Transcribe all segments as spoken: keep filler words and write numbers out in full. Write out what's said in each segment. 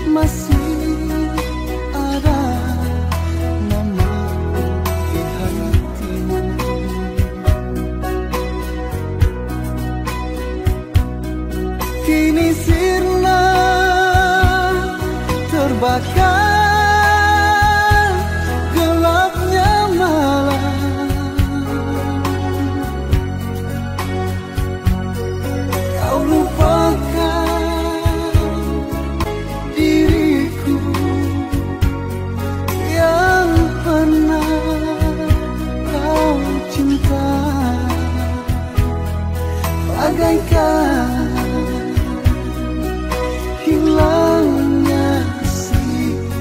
masih ada nama di hatimu. Kini sirna terbakar gelapnya malam. Kau lupakan diriku yang pernah kau cinta, bagaikan hilangnya si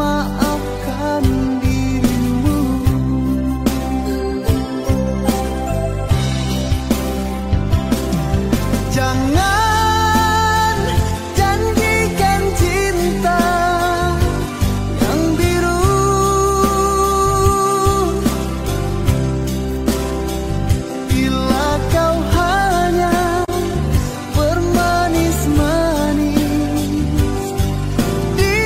maafkan dirimu. Jangan janjikan cinta yang biru, bila kau hanya bermanis-manis di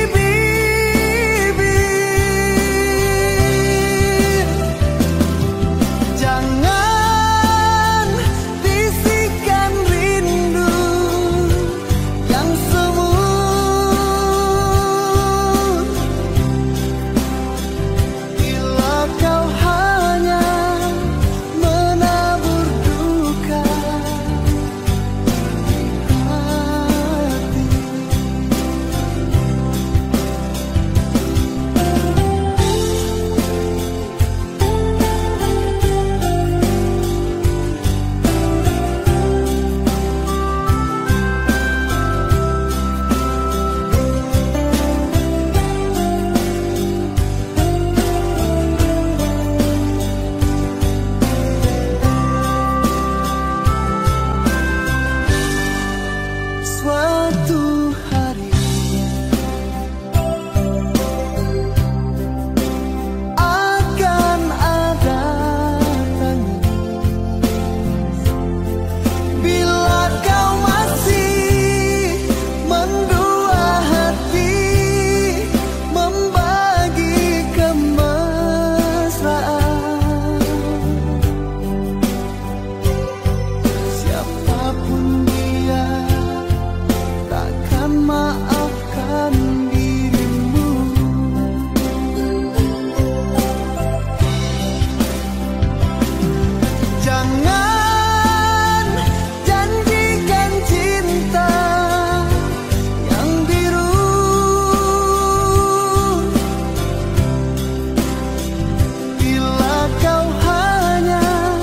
bibir. Jangan bisikan rindu yang semu, bila kau hanya menabur duka di hati. Suatu hari akan ada tangis, bila kau masih mendua hati membagi kemesraan. Siapapun dia takkan maafkan dirimu. Jangan janjikan cinta yang biru, bila kau hanya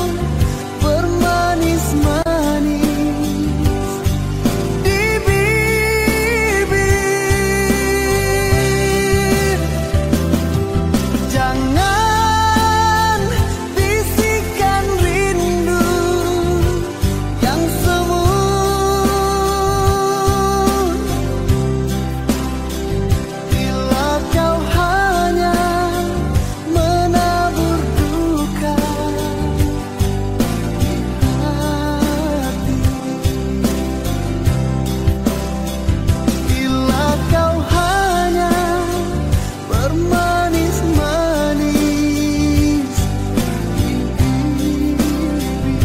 bermanis-manis di bibir. Jangan bisikan rindu yang semu, bila kau hanya menabur duka di hati. Bila kau hanya bermanis-manis di bibir.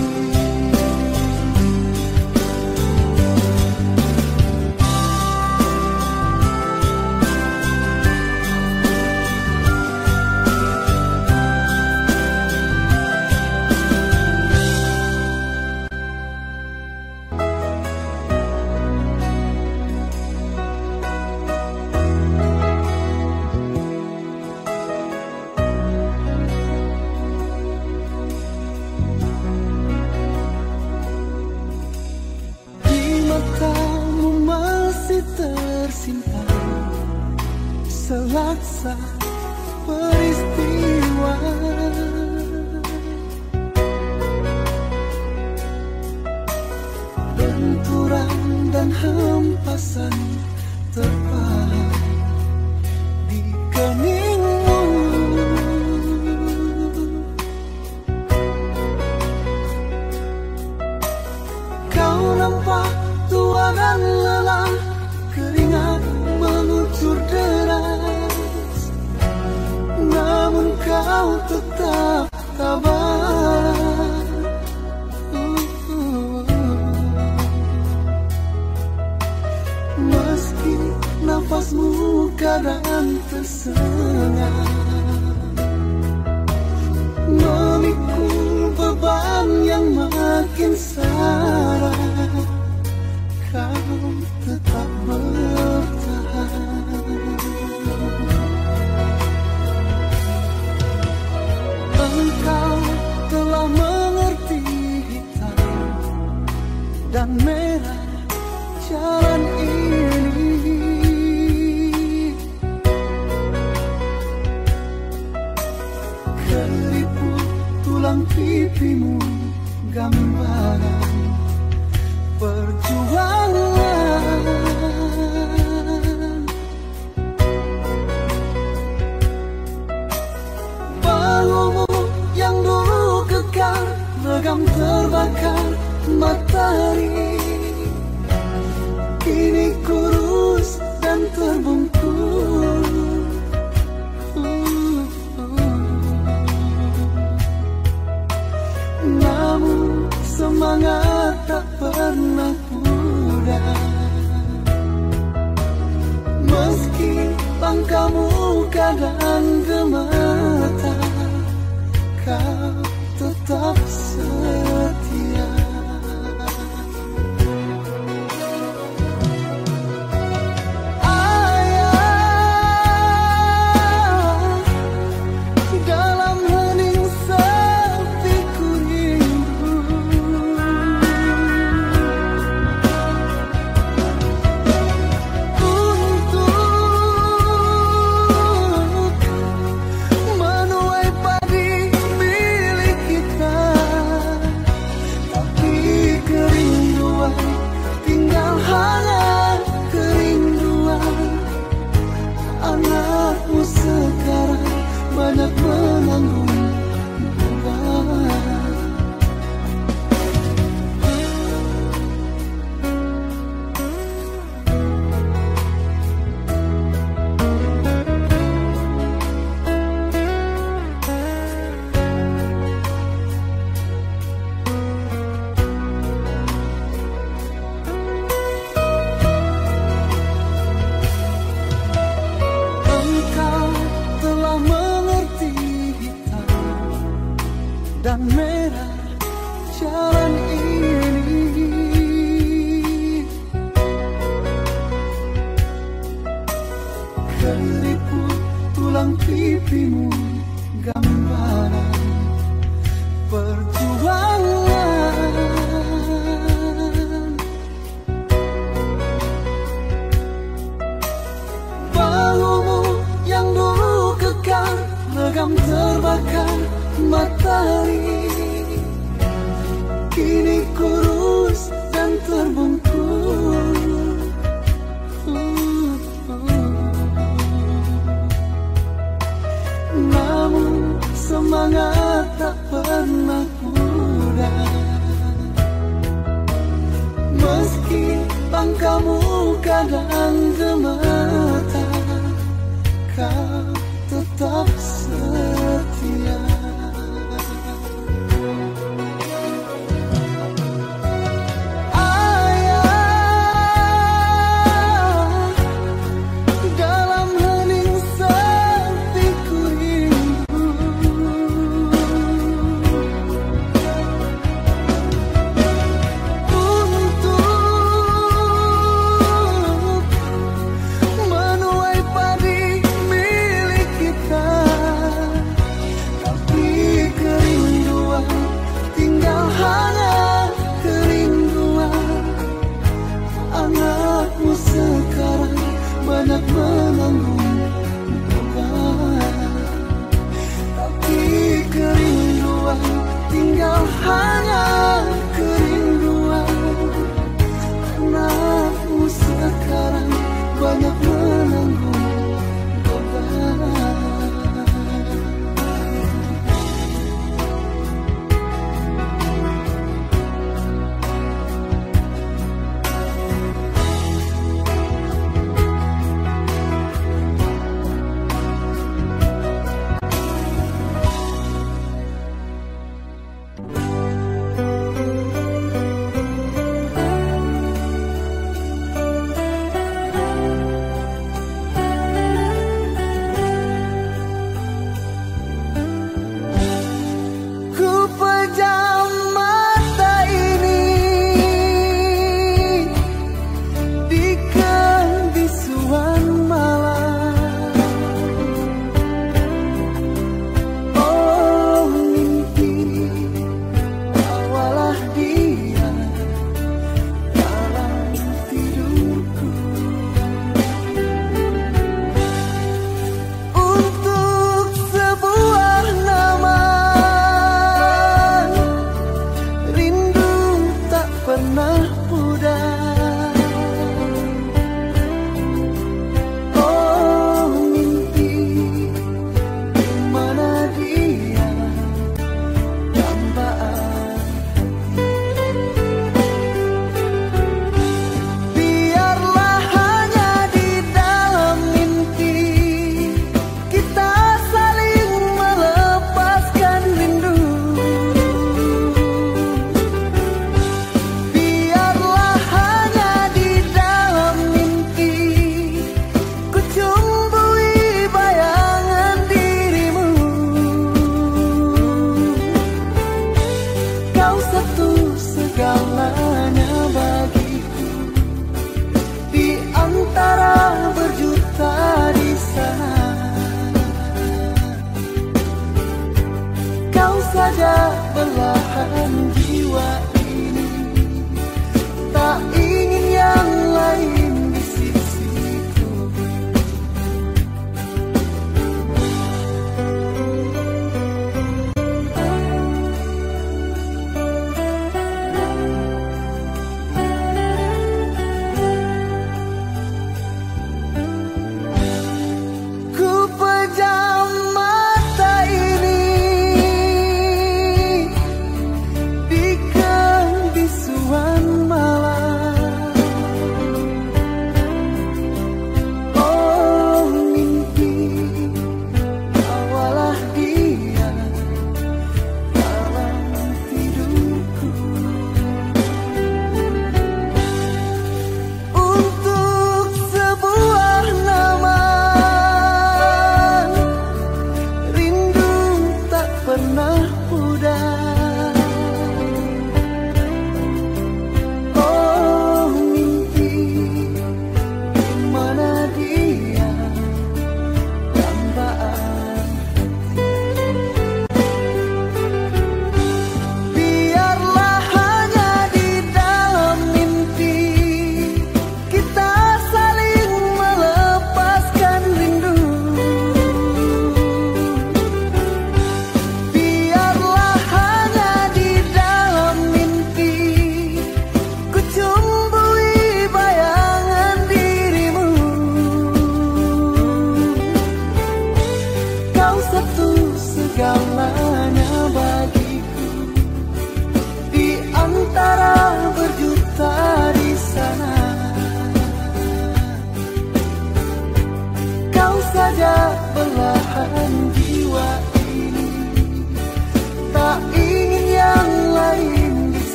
Di matamu masih tersimpan selaksa peristiwa, benturan dan hempasan terpahat di keningmu. Kau nampak tua dan lelah, keringat mengucur deras, namun kau tetap tabah. Meski nafasmu kadang tersengat, memikul beban yang makin syarat, kau tetap bertahan. Engkau telah mengerti hitam dan merah jalan ini. tulang pipimu gambaran perjuangan. Bahumu yang dulu kekar, legam terbakar matahari, kini kurus dan terbungkus. Namun semangat tak pernah pudar, meski langkahmu kadang gemetar, kau tetap setia. Anakmu sekarang banyak menanggung beban. Dan merah jalan ini, keriput tulang pipimu gambaran perjuangan. Bahumu yang dulu kekar, legam terbakar matahari, kini kurus dan terbungkus. Namun semangat tak pernah pudar, meski langkahmu kadang gemetar, kau tetap setia. Milik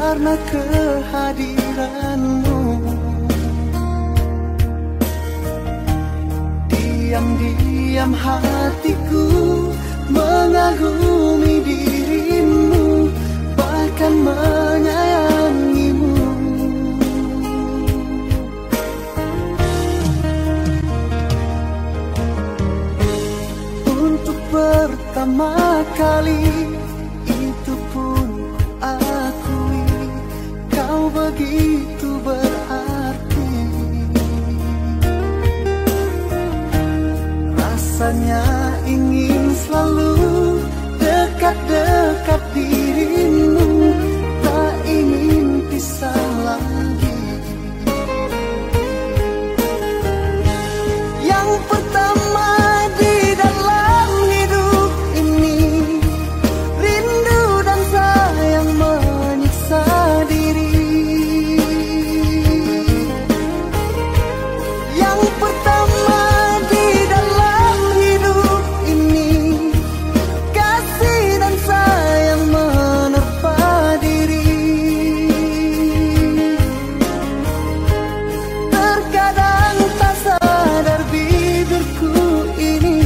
karena kehadiranmu. Diam-diam hatiku mengagumi dirimu, bahkan menyayangimu. Untuk pertama kali itu pun ku akui, kau begitu berarti. Rasanya ingin selalu dekat-dekat dirimu, tak ingin pisah lagi. Yang pertama di dalam hidup ini, rindu dan sayang menyiksa diri. Yang pertama di dalam hidup ini, kasih dan sayang menerpa diri. Terkadang tak sadar bibirku ini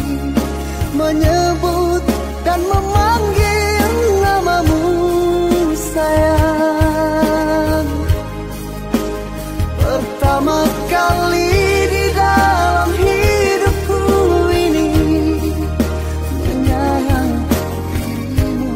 menyebut dan memanggil namamu sayang. Pertama kali di dalam hidupku ini menyayang dirimu.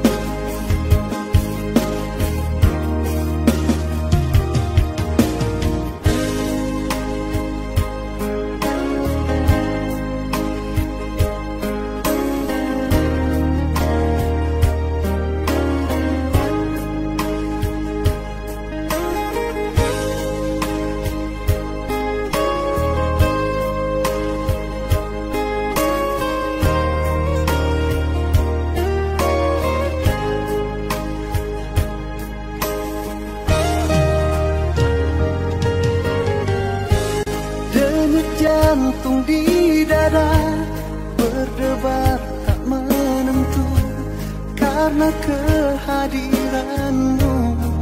Denyut jantung di dada berdebar tak menentu karena kehadiranmu.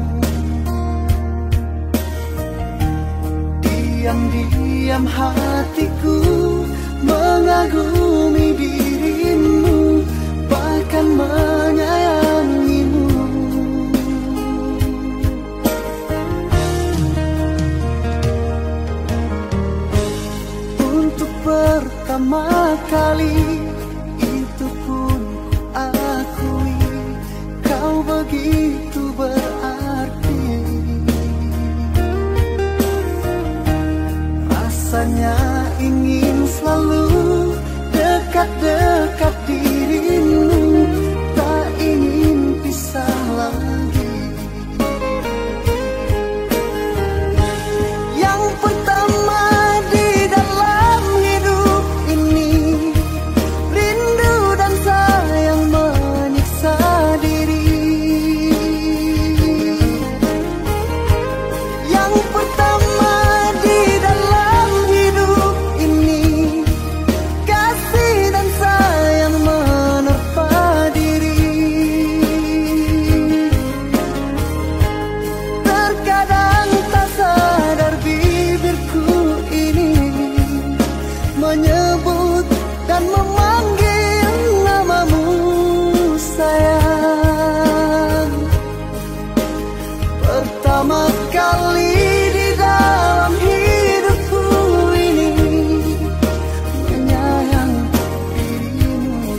Diam-diam hatiku mengagumi dirimu, bahkan menyayangimu. Untuk pertama kali itu pun ku akui, kau begitu berarti. Rasanya ingin selalu dekat-dekat dirimu, tak ingin pisah lagi. Yang pertama di dalam hidup ini, rindu dan sayang menyiksa diri. Yang pertama di dalam hidup ini, kasih dan sayang menerpa diri. Terkadang tak sadar bibirku ini menyebut dan memanggil namamu sayang. Pertama kali di dalam hidupku ini menyayang dirimu.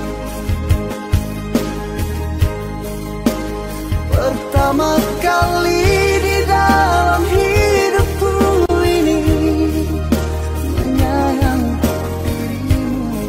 Pertama kali di dalam hidupku ini menyayang dirimu.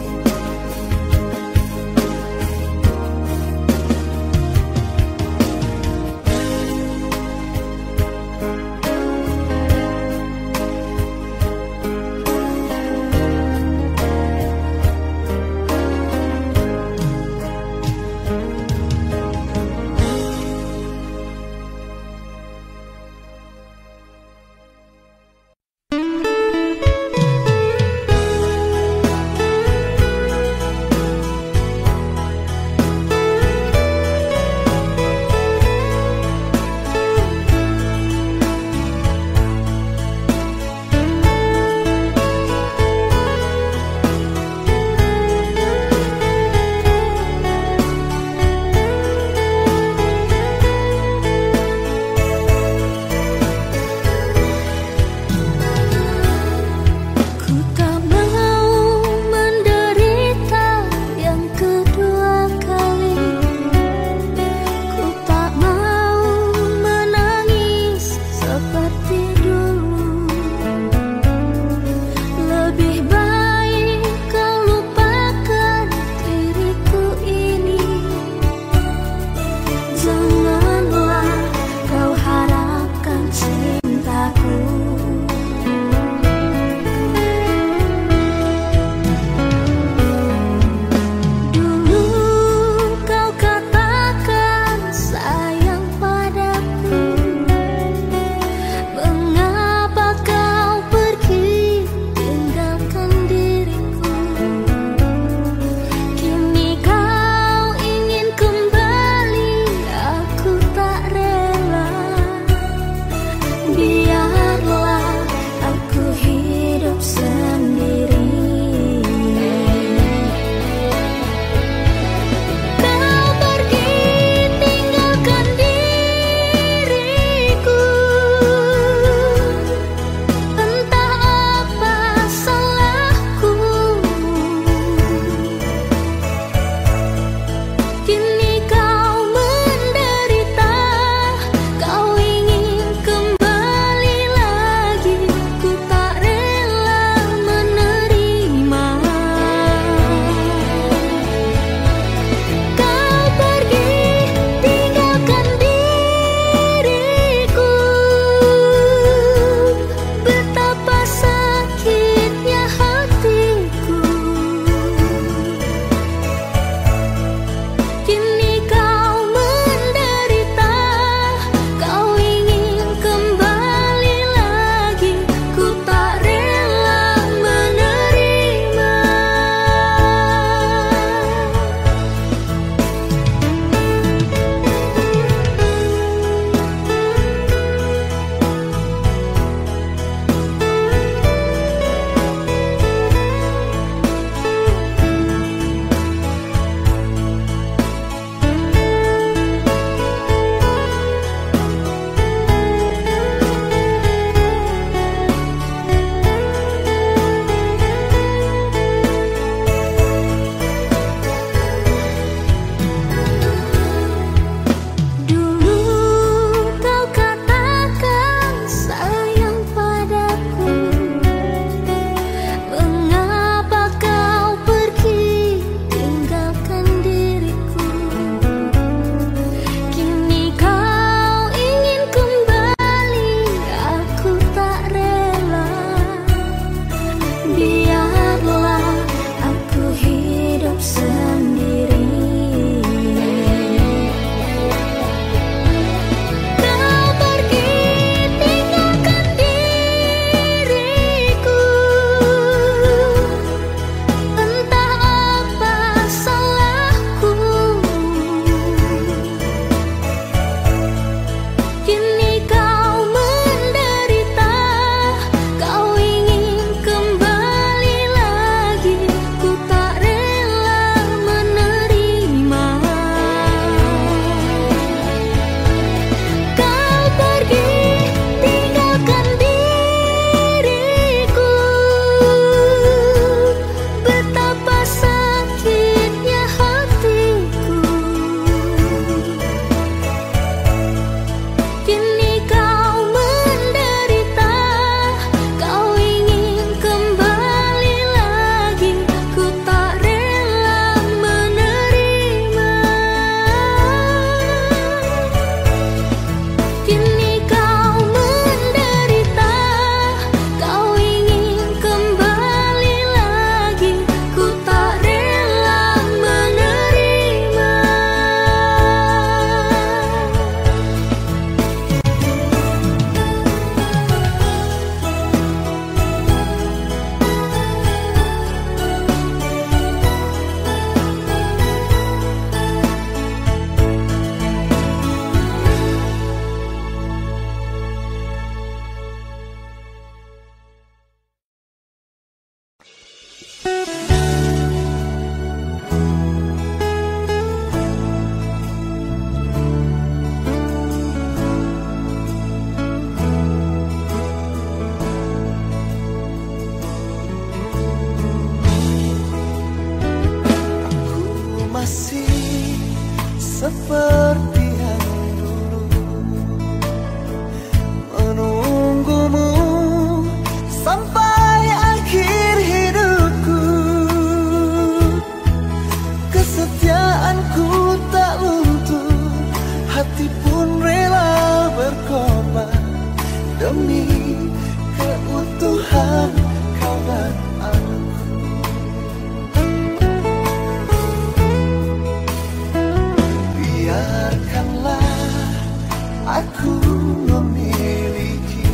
hati pun rela berkorban demi keutuhan kau dan aku. Biarkanlah aku memiliki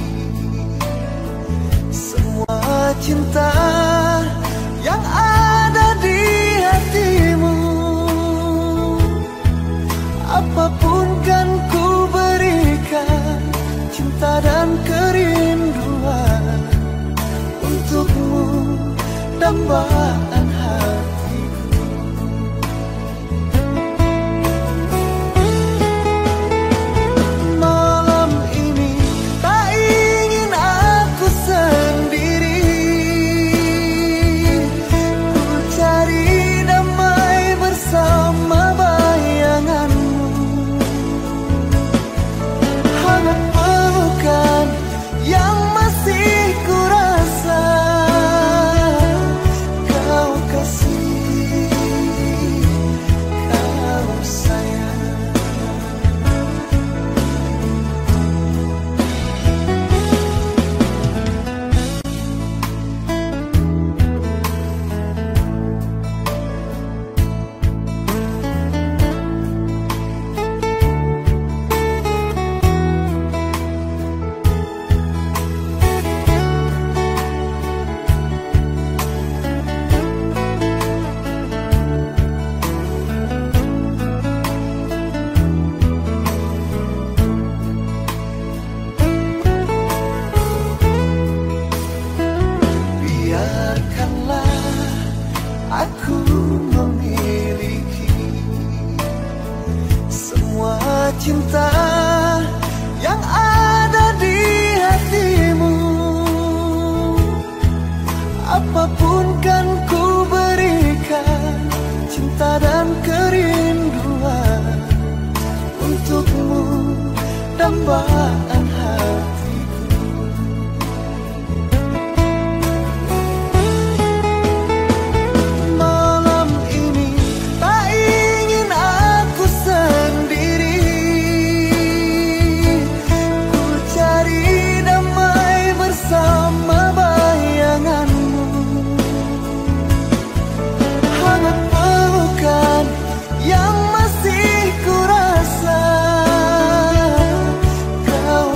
semua cinta yang ada di hatimu. Apapun kan ku berikan, cinta dan kerinduan untukmu, dambaan hatiku. Malam ini tak ingin aku sendiri, ku cari damai bersama bayanganmu. Hangat pelukan yang masih ku rasa, kau kasih, kau sayang. Biarkanlah aku memiliki semua cinta yang ada di hatimu. Apapun kan ku berikan, cinta dan kerinduan untukmu, dambaan hatiku. Malam ini tak ingin aku sendiri, ku cari damai bersama bayanganmu. Hangat pelukan yang masih ku rasa, kau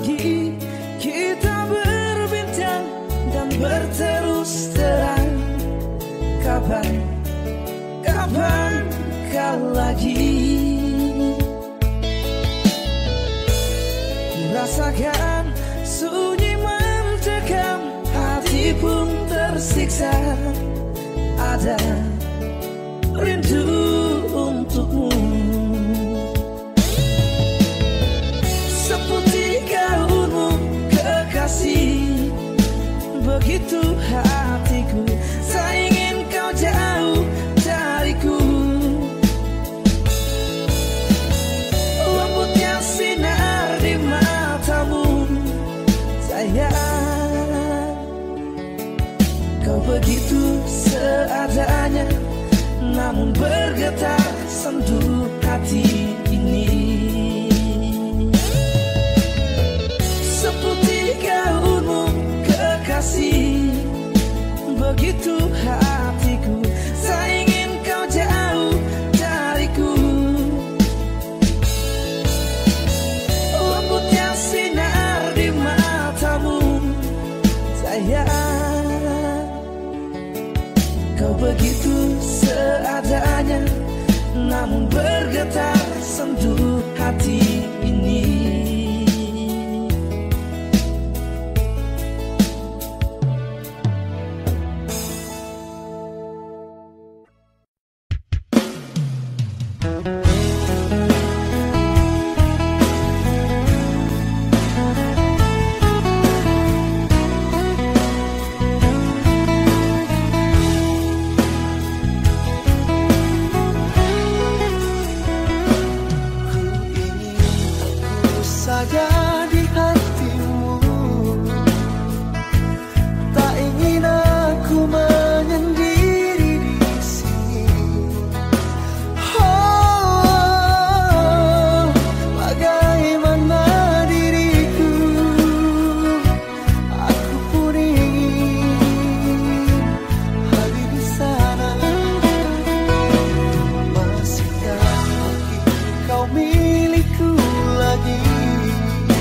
lagi kita berbincang dan berterus terang. Kapan, kapan kau lagi? Rasakan sunyi mencekam, hati pun tersiksa. Ada rindu untukmu, seputih gaunmu kekasih. Begitu hatiku, saya ingin kau jauh dariku. Lembutnya sinar di matamu, sayang. Kau begitu seadanya, namun bergetar sendu hati ini. Seputih gaunmu kekasih, begitu hatiku, saya ingin kau jauh dariku. Lembutnya sinar di matamu, sayang. Kau begitu seadanya, namun bergetar sendu hati ini. Milikku lagi.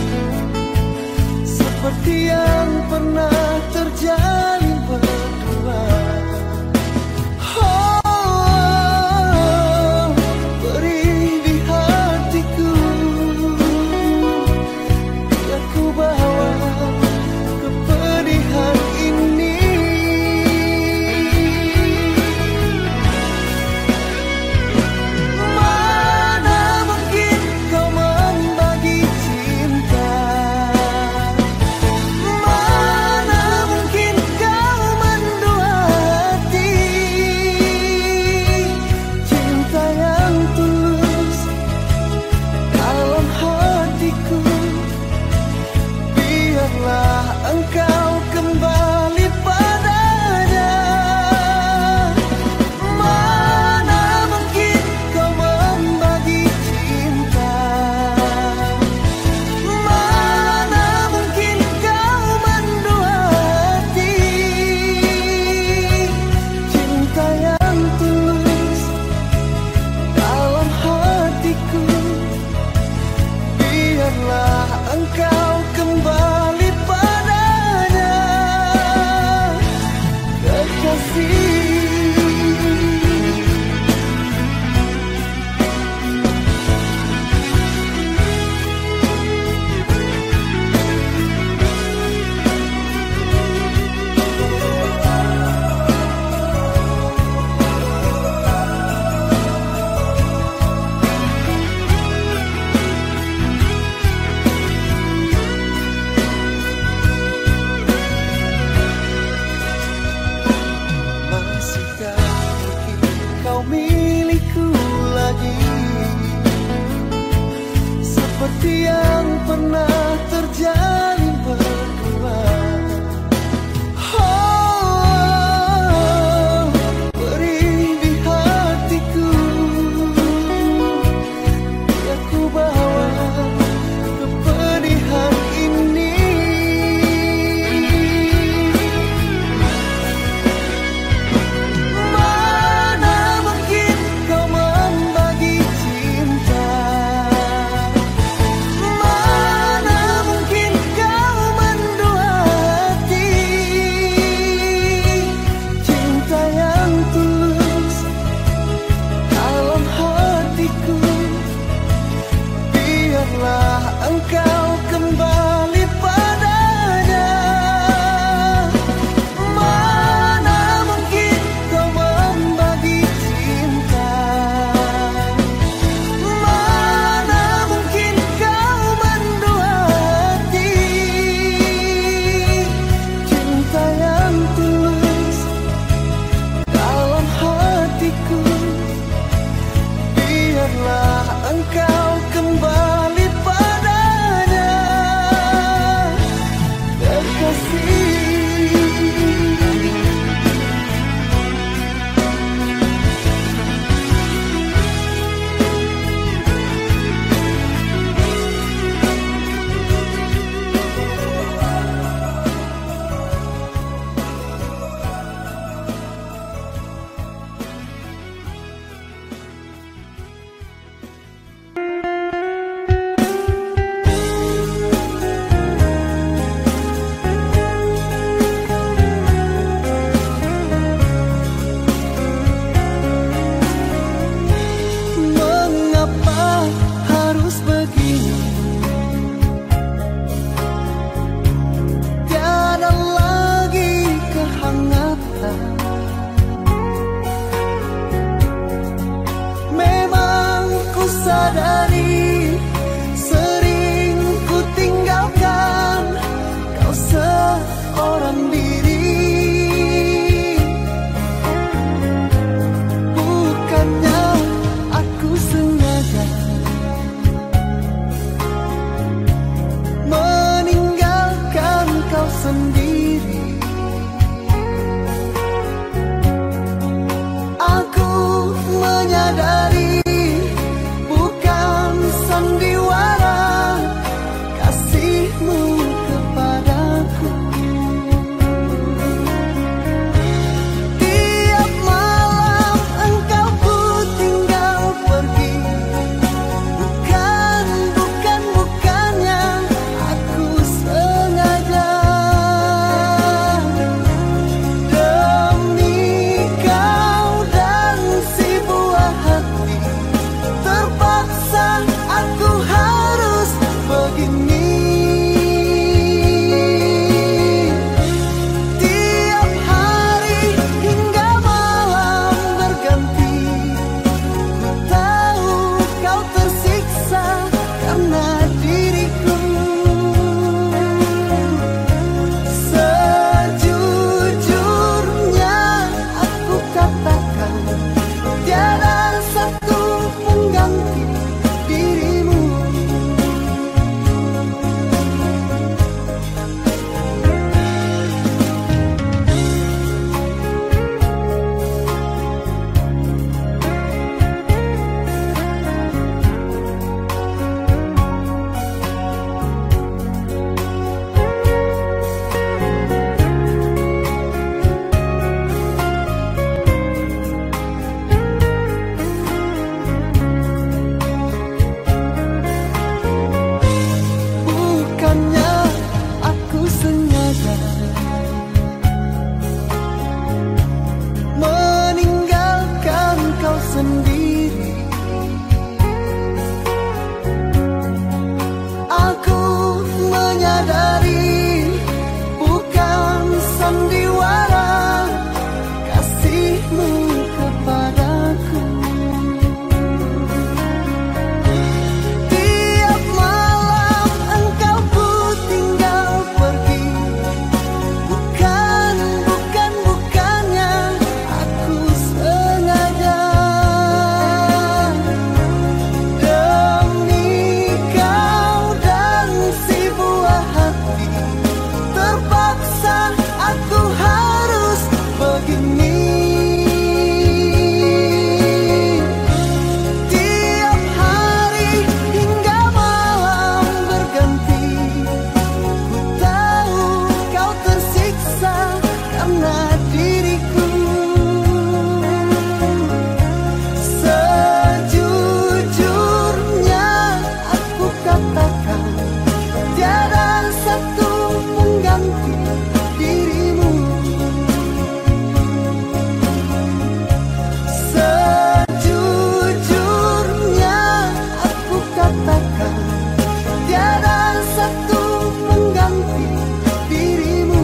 tiada satu mengganti dirimu.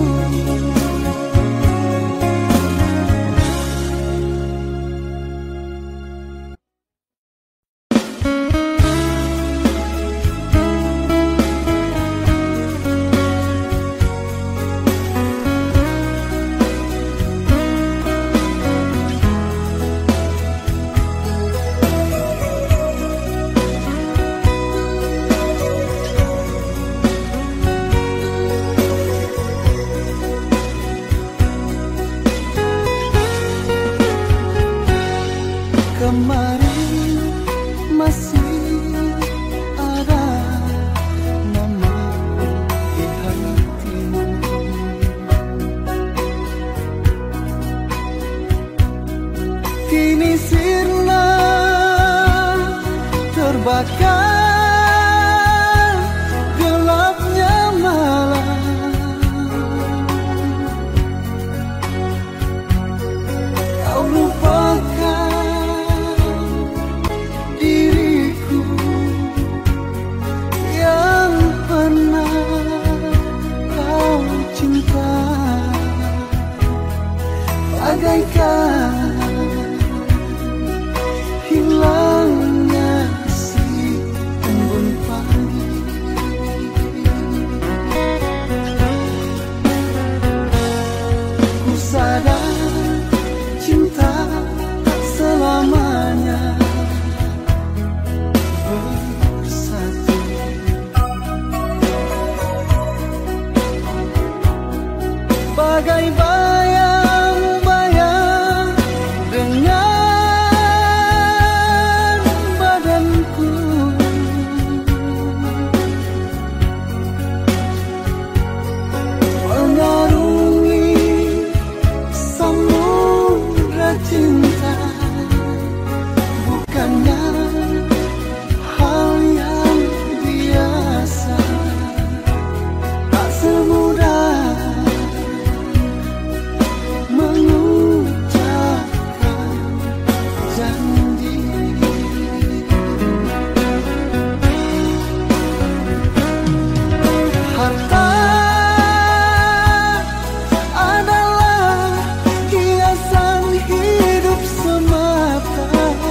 Kemarin masih ada nama di hatimu. Kini sirna terbakar gelapnya malam. Kau lupakan bagaikan hilangnya si embun pagi. Ku sadar cinta tak selamanya bersatu. Bagai bayang-bayang dengan badanku, mengarungi samudra cinta, bukannya hal yang biasa. Tak semudah mengucapkan janji. Harta adalah hiasan hidup semata.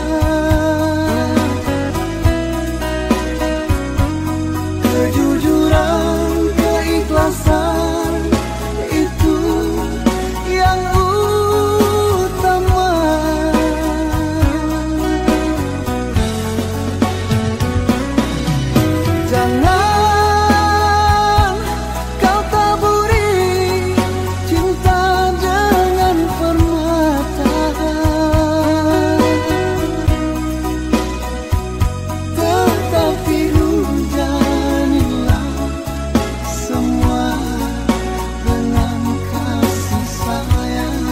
Kejujuran, keikhlasan itu yang utama. Jangan kau taburi cinta dengan permata, tetapi hujanilah semua dengan kasih sayang.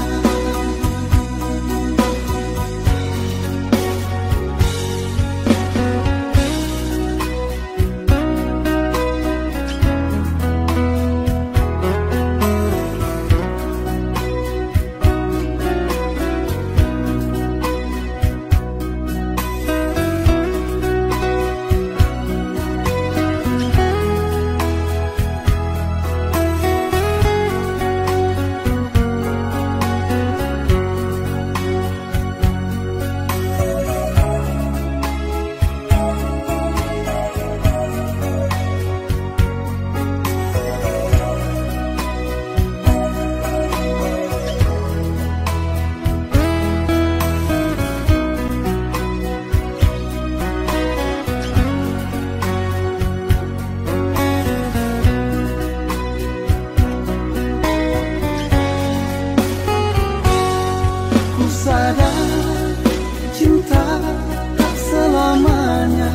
Ku sadar cinta tak selamanya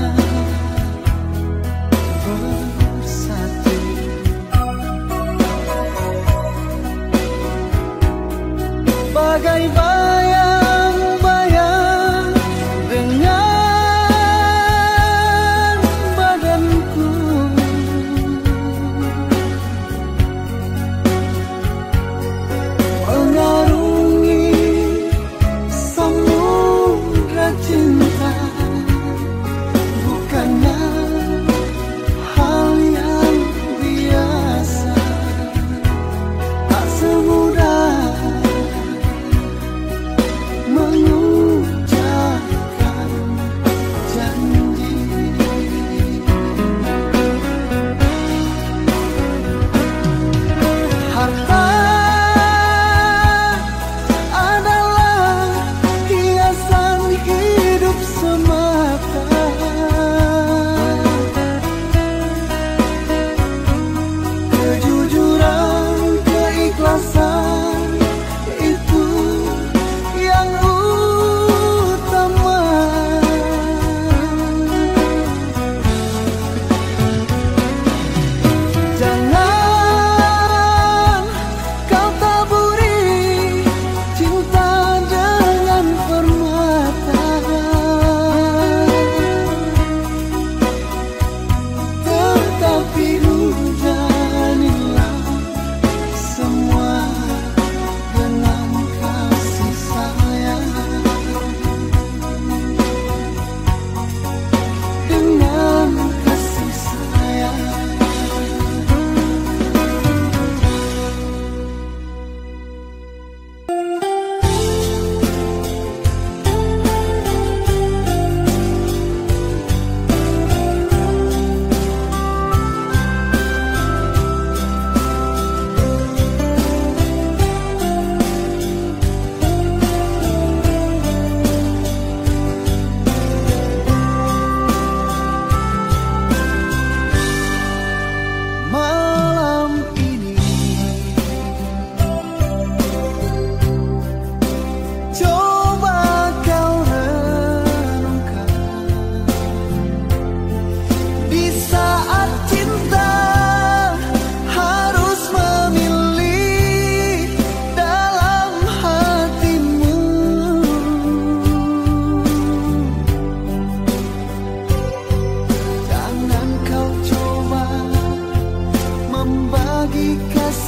bersatu. Bagai bayang-bayang dengan badanku, mengarungi samudra cinta, bukannya hal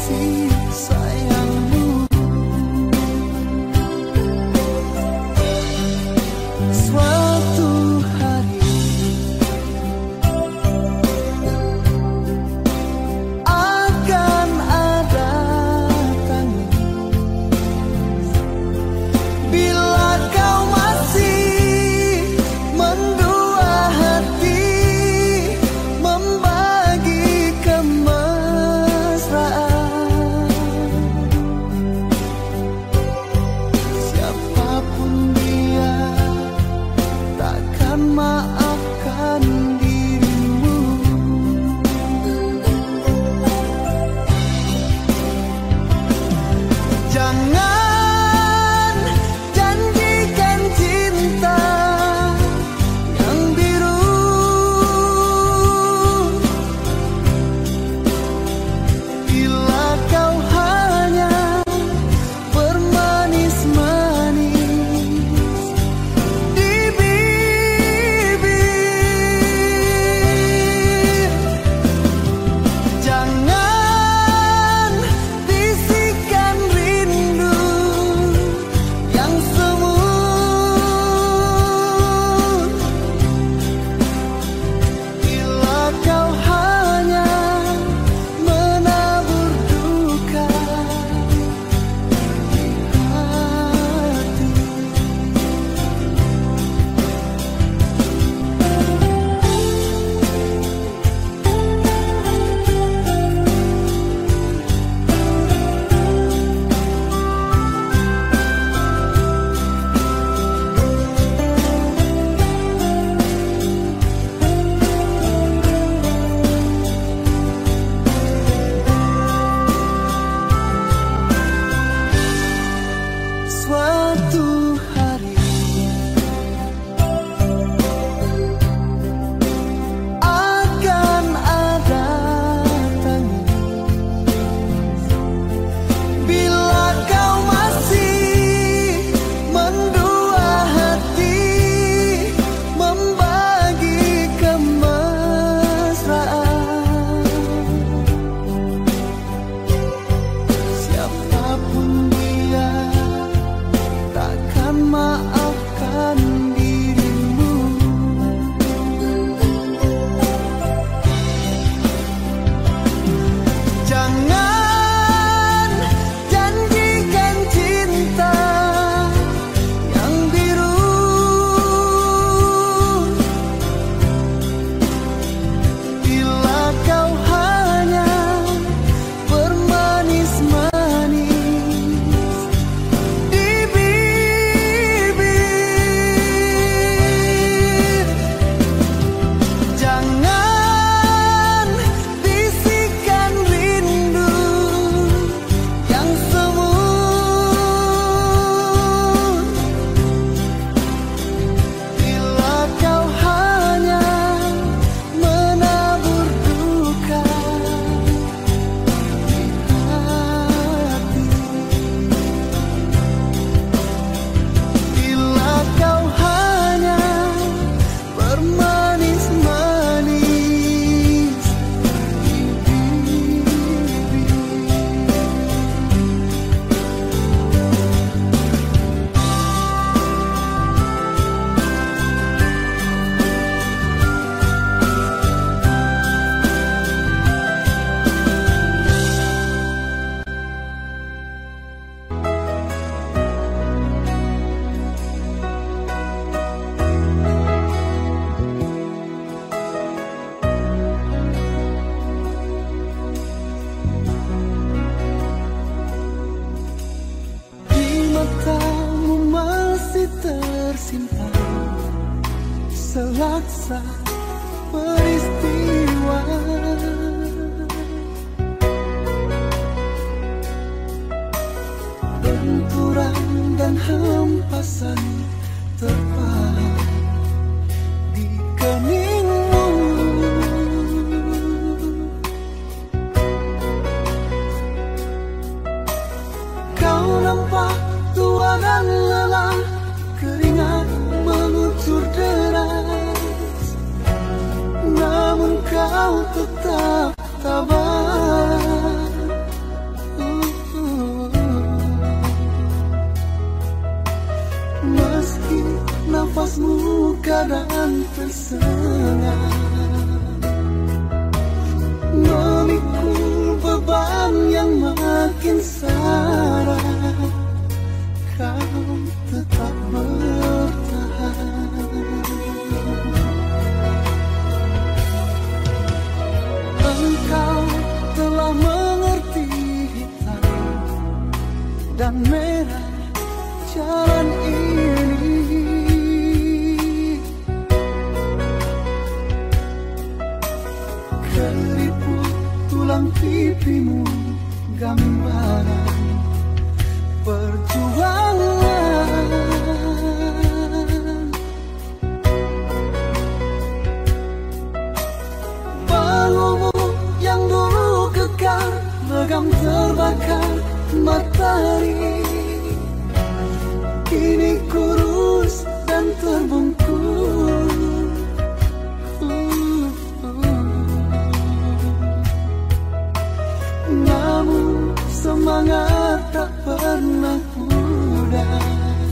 kasih sayangmu. Suatu hari akan ada tangis bila kau masih mendua hati membagi kemesraan. Siapapun dia takkan maafkan dirimu. Jangan janjikan cinta yang biru bila kau hanya bermanis-manis di bibir. Jangan bisikan rindu yang semu bila kau hanya menabur duka di hati. Suatu hari akan ada tangis bila kau masih mendua hati membagi kemesraan. Siapapun dia takkan maafkan dirimu. Jangan janjikan cinta yang biru bila kau hanya bermanis-manis di bibir. Jangan bisikan rindu yang semu bila kau hanya menabur duka di hati. Bila kau hanya bermanis-manis di bibir. Di matamu masih tersimpan selaksa peristiwa. Benturan dan hempasan terpahat di keningmu. Kau nampak tua dan lelah, keringat mengucur deras, namun kau tetap tabah. sengsara, kau tetap bertahan. Engkau telah mengerti hitam dan merah jalan ini. Keriput tulang pipimu gambaran perjuangan. Bahumu yang dulu kekar, legam terbakar matahari, kini kurus dan terbungkus. Namun semangat tak pernah pudar,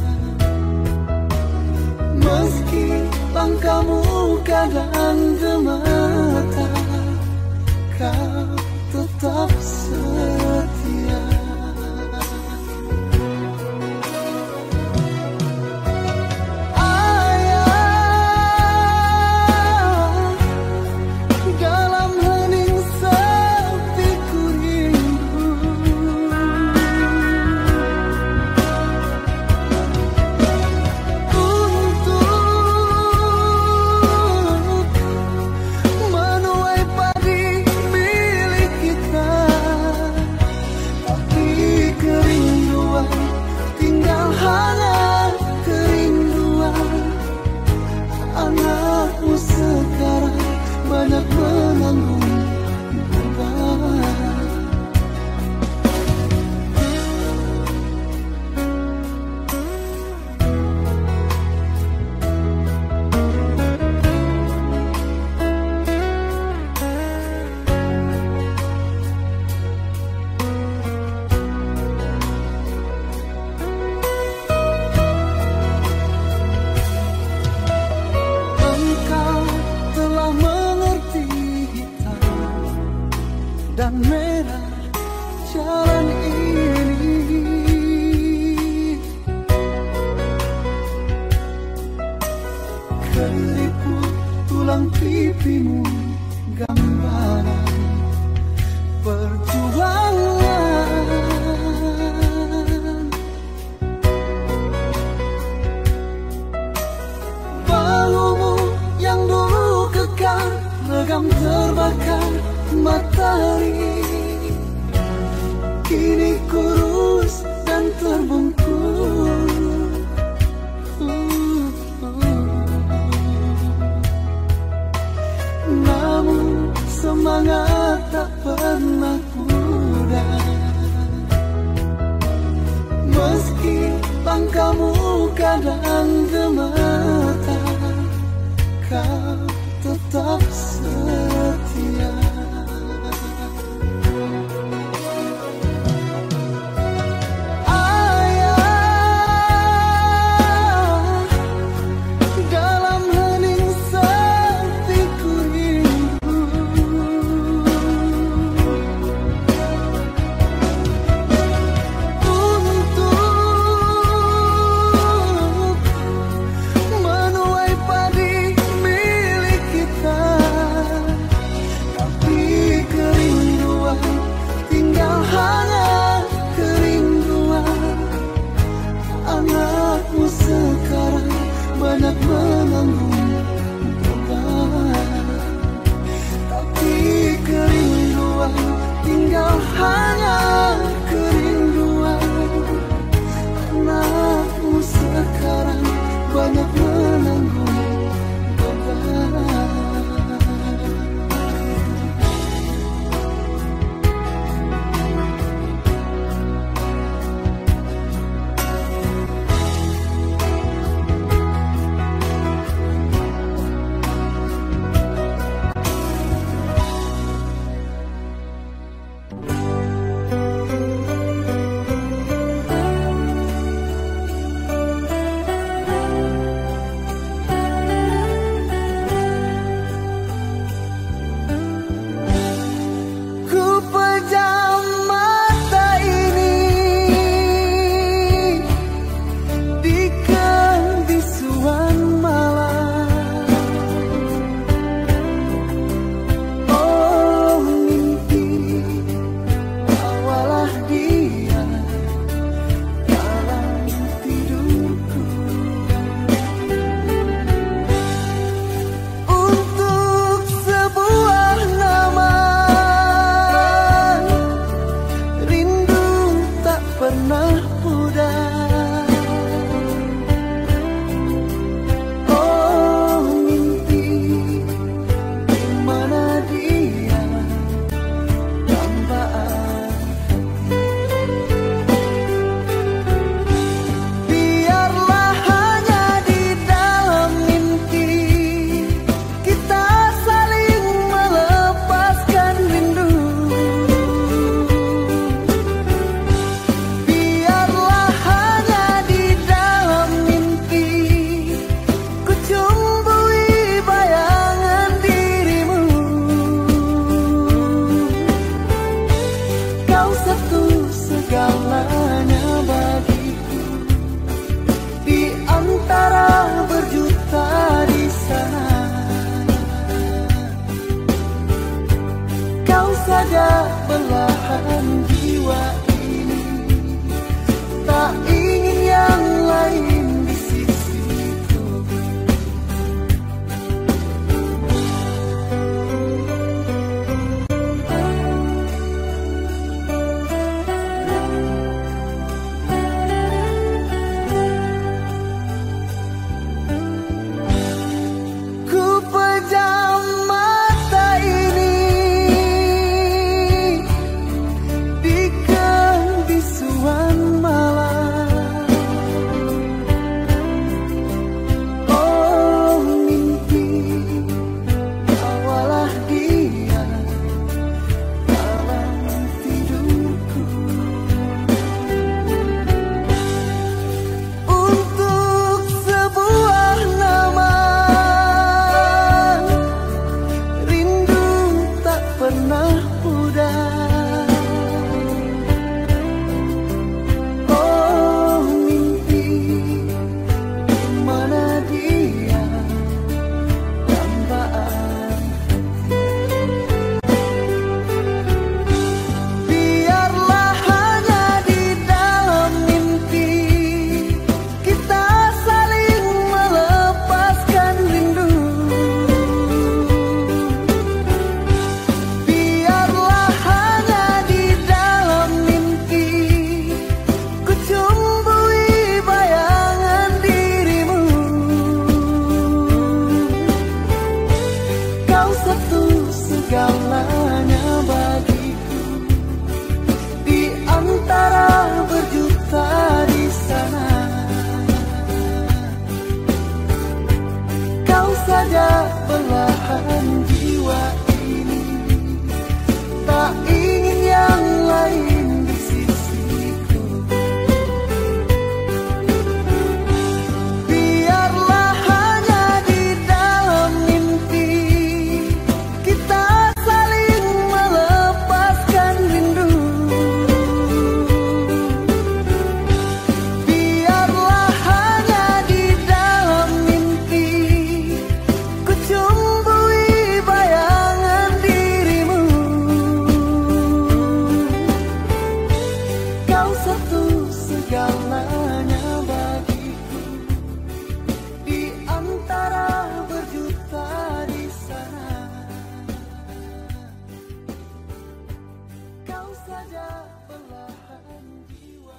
meski langkahmu kadang gemetar, kau tetap setia. Dan merah jalan ini. Keriput tulang pipimu gambaran perjuangan. Bahumu yang dulu kekar, legam terbakar matahari, kini kurus dan terbungkus. Namun semangat tak pernah pudar, meski langkahmu kadang gemetar, kau tetap setia. belahan jiwa ini, tak ingin yang lain di sisiku. Ku pejam mata ini di kebisuan malam. Oh mimpi, bawalah dia dalam tidurku. Untuk sebuah nama, rindu tak pernah pudar. Oh mimpi, di mana dia dambaan hati. Biarlah hanya di dalam mimpi kita saling melepaskan rindu. Biarlah hanya di dalam mimpi ku cumbui bayangan dirimu. Kau satu segalanya bagiku, di antara berjuta di sana. Kau saja belahan jiwa ini, tak ingin yang lain di sisiku. Biarlah hanya di dalam mimpi kita saling melepaskan rindu. Biarlah hanya di dalam mimpi ku cumbui bayangan dirimu. Kau satu segalanya bagiku, di antara berjuta di sana. Kau saja belahan jiwa.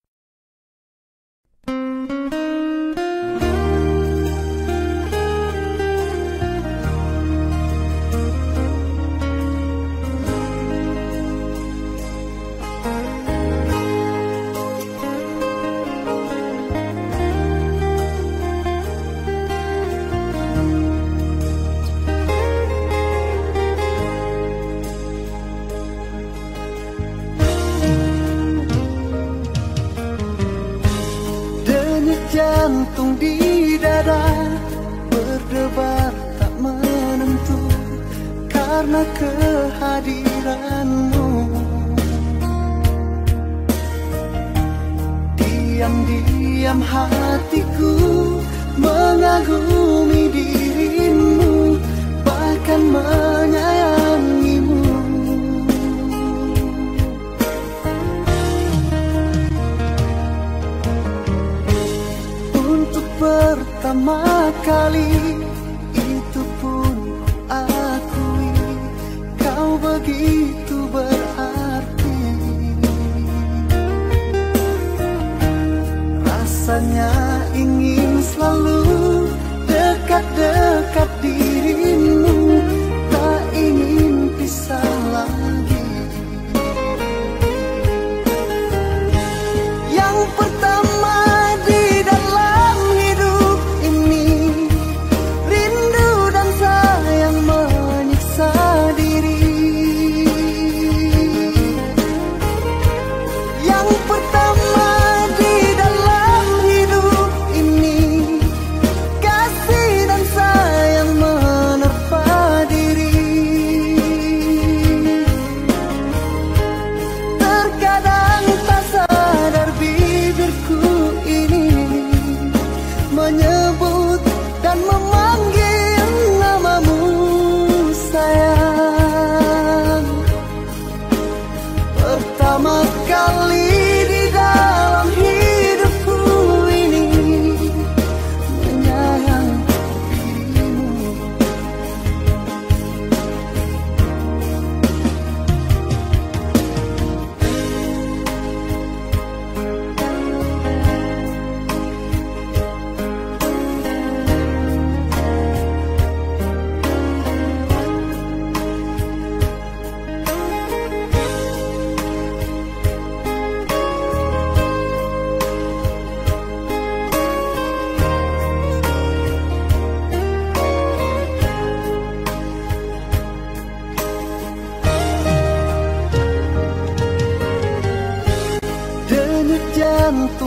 Denyut jantung di dada berdebar tak menentu karena kehadiranmu. Diam-diam hatiku mengagumi dirimu, bahkan menyayangimu. Untuk pertama kali itu pun akui kau begitu berarti. Rasanya ingin selalu dekat-dekat dirimu, tak ingin pisah lagi. Yang pertama di dalam hidup ini, rindu dan sayang menyiksa diri. Yang pertama di dalam hidup ini, kasih dan sayang menyiksa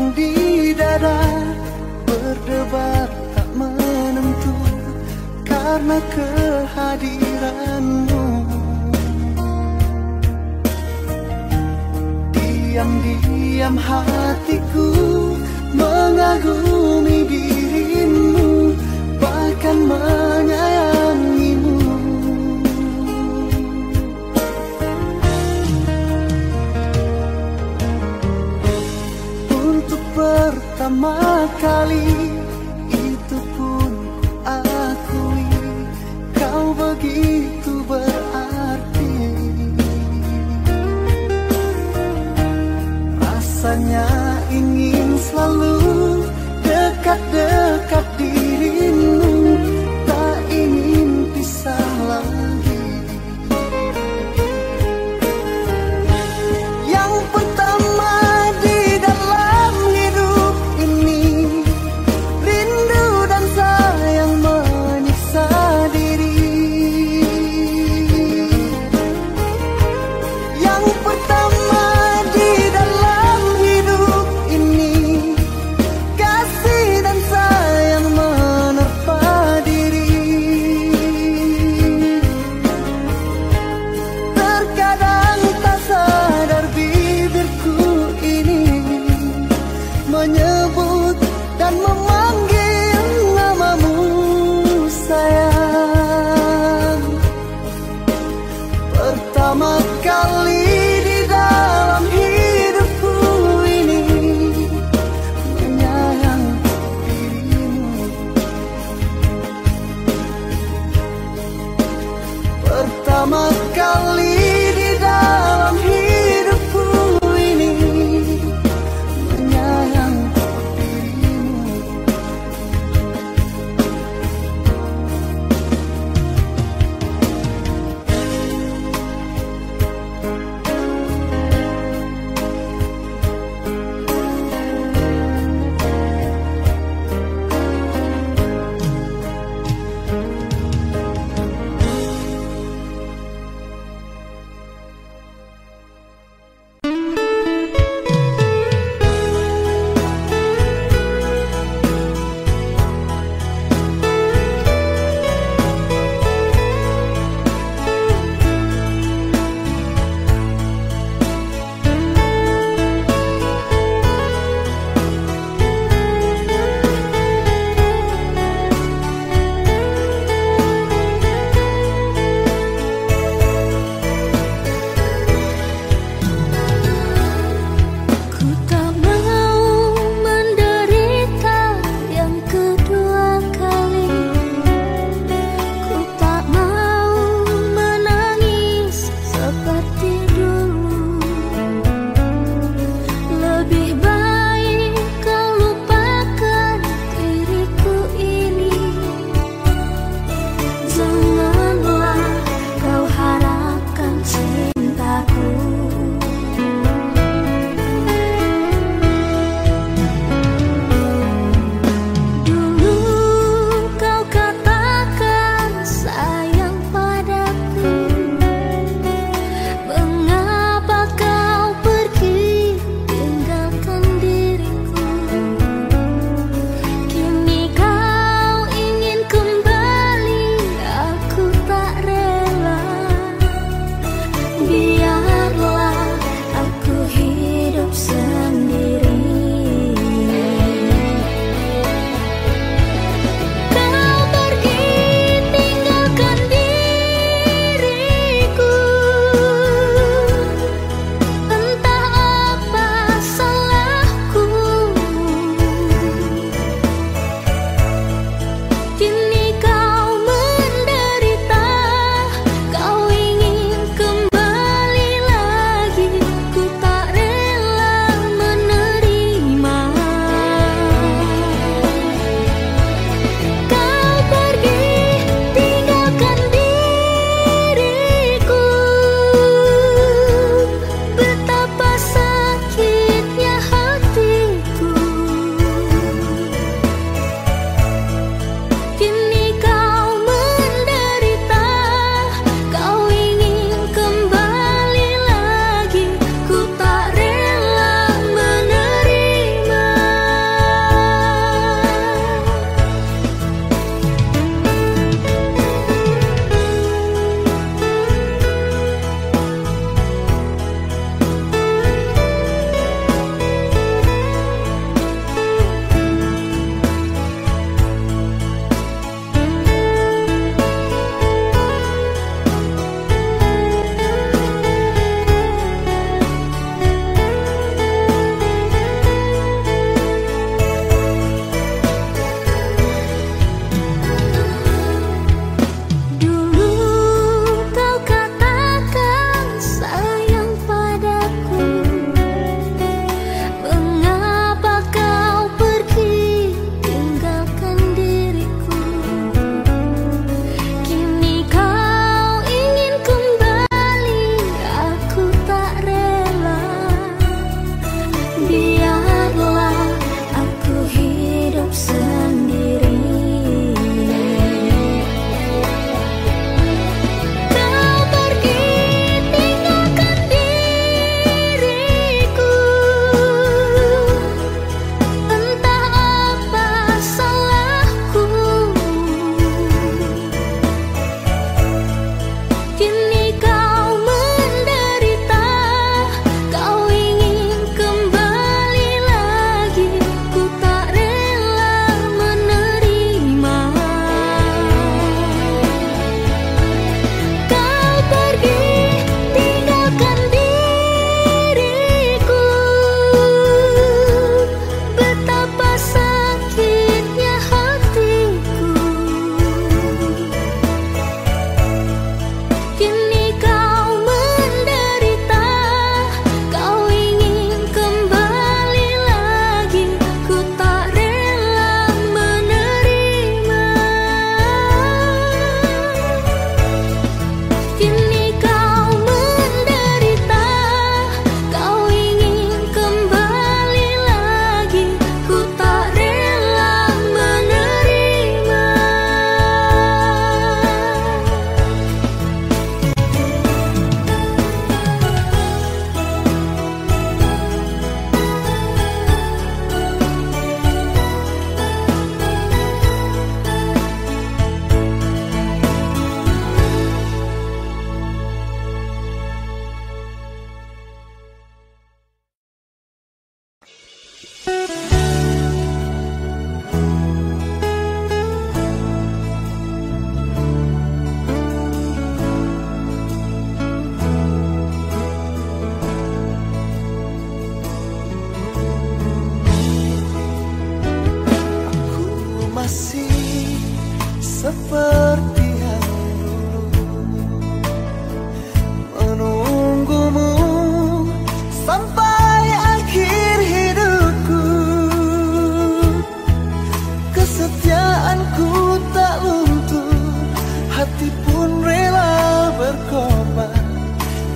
di dada, berdebar tak menentu karena kehadiranmu. Diam-diam hatiku mengagumi dirimu, bahkan menyayangimu. Untuk pertama kali itu pun ku akui, kau begitu berarti. Rasanya ingin selalu dekat-dekat dirimu, tak ingin pisah lagi. Yang pertama di dalam hidup ini, rindu dan sayang menyiksa diri. Yang pertama di dalam hidup ini, kasih dan sayang menerpa diri. Terkadang tak sadar bibirku ini menyebut dan memanggil namamu sayang. Pertama kali di dalam hidupku ini menyayang dirimu. Pertama kali di dalam hidupku ini menyayang dirimu.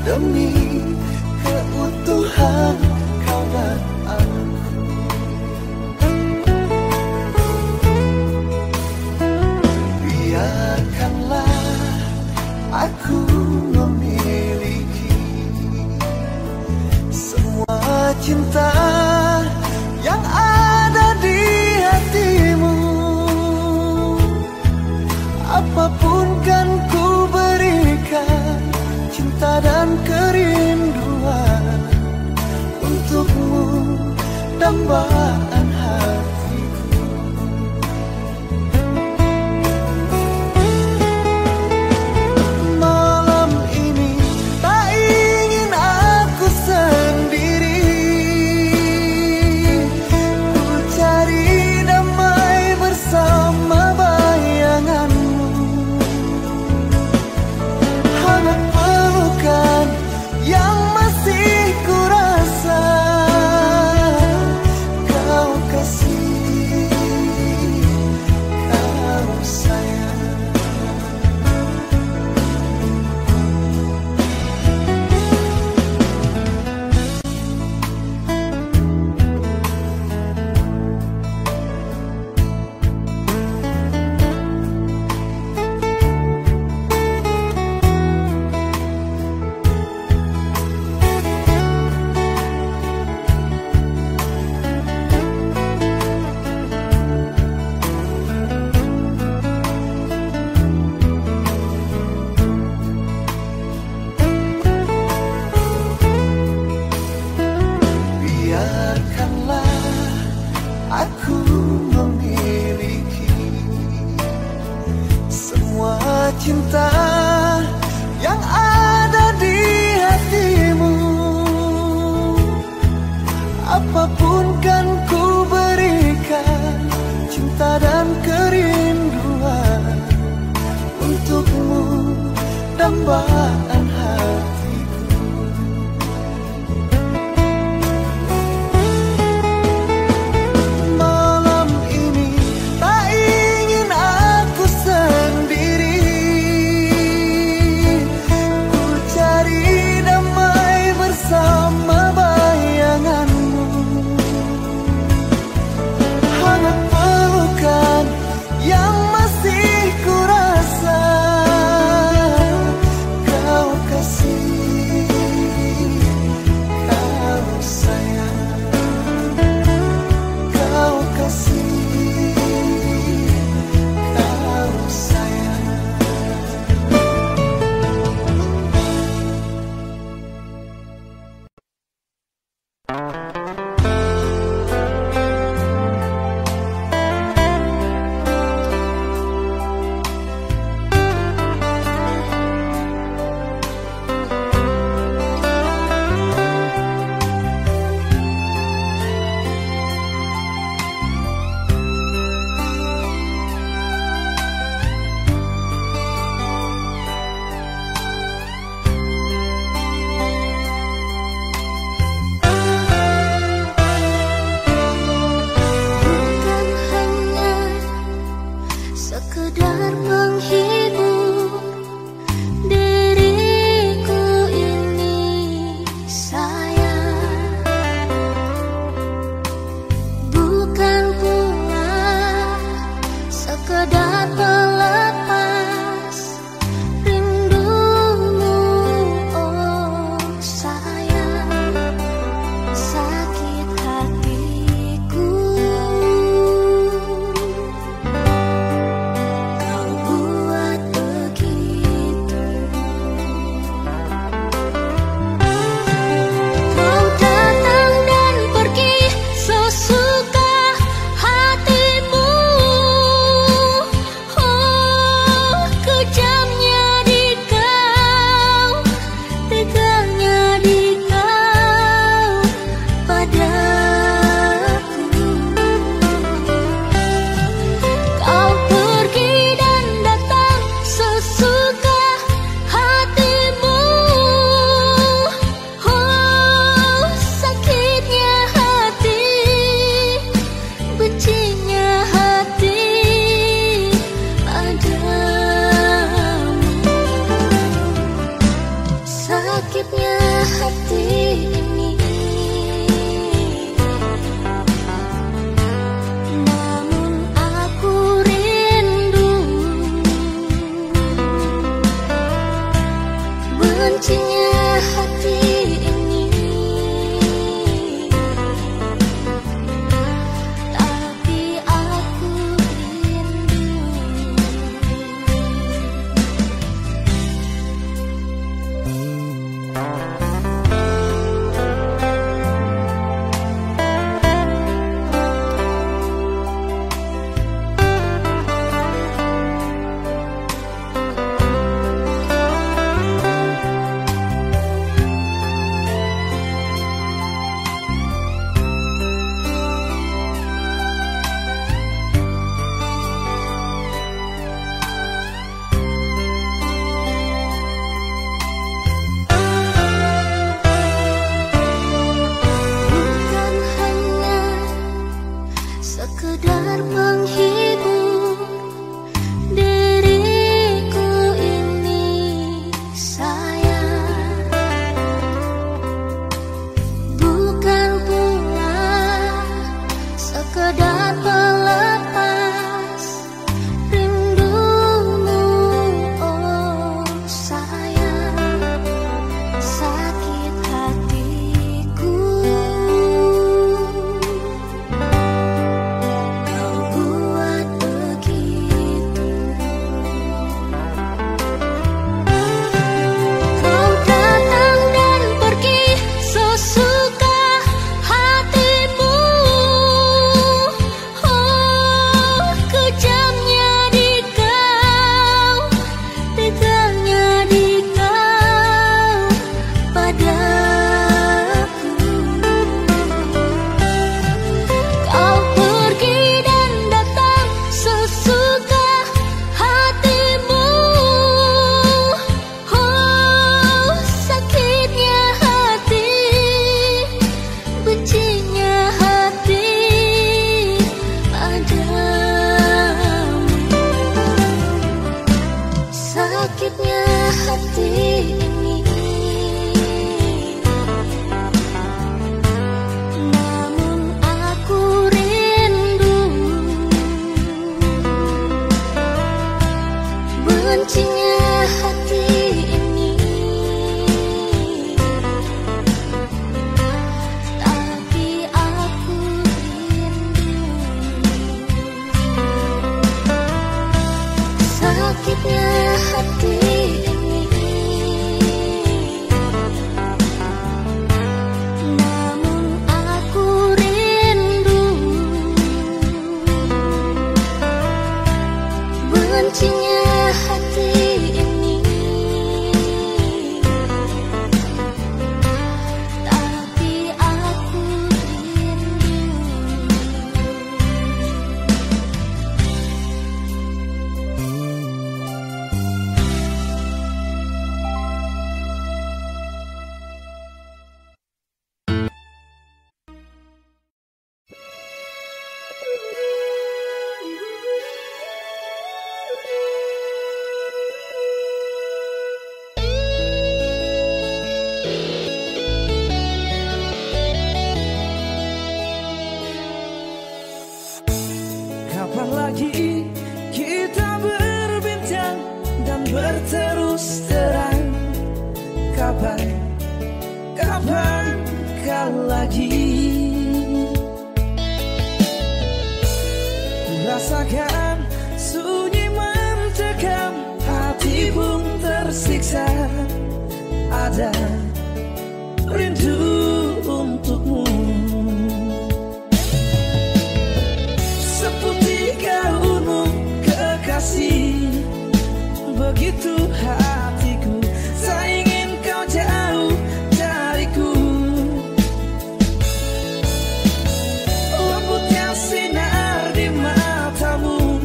demi keutuhan kau dan aku. Biarkanlah aku memiliki semua cinta yang ada di hatimu. Apapun kan ku berikan, cinta dan kerinduan untukmu, dambaan hatiku. Malam ini tak ingin aku sendiri, ku cari damai bersama bayanganmu. Hangat pelukan yang masih ku rasa, kau kasih, kau sayang. Biarkanlah aku memiliki semua cinta yang ada di hatimu. Apapun kan ku berikan, cinta dan kerinduan untukmu, dambaan hatiku. Malam ini tak ingin aku sendiri, ku cari damai bersama bayanganmu. Hangat pelukan yang masih ku rasa, kau kasih, kau sayang. Kau kasih, kau sayang. Kapan lagi kita berbincang dan berterus terang? Kapan, kapan kau lagi? Rasakan sunyi mencekam, hati pun tersiksa. Ada rindu untukmu, seputih gaunmu kekasih. Begitu hatiku, saya ingin kau jauh dariku. Lembutnya sinar di matamu,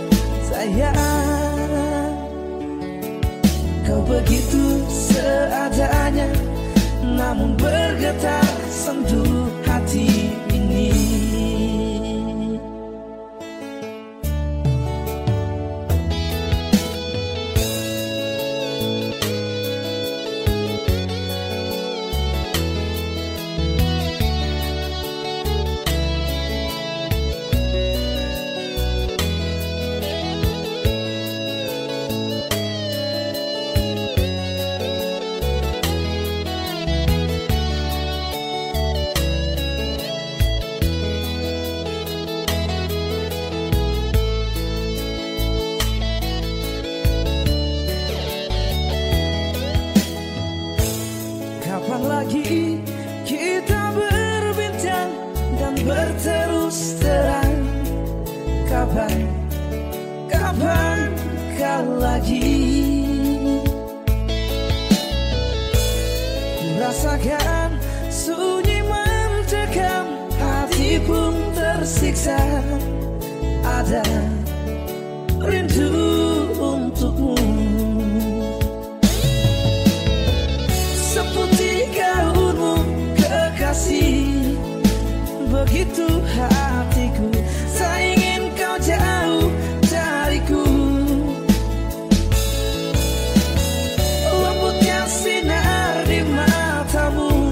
sayang. Kau begitu seadanya, namun bergetar sendu hati ini. Kapan lagi kita berbincang dan berterus terang? Kapan, kapan kau lagi? Rasakan sunyi mencekam, hati pun tersiksa. Ada rindu untukmu, seputih gaunmu kekasih. Begitu hatiku, saya ingin kau jauh dariku. Lembutnya sinar di matamu,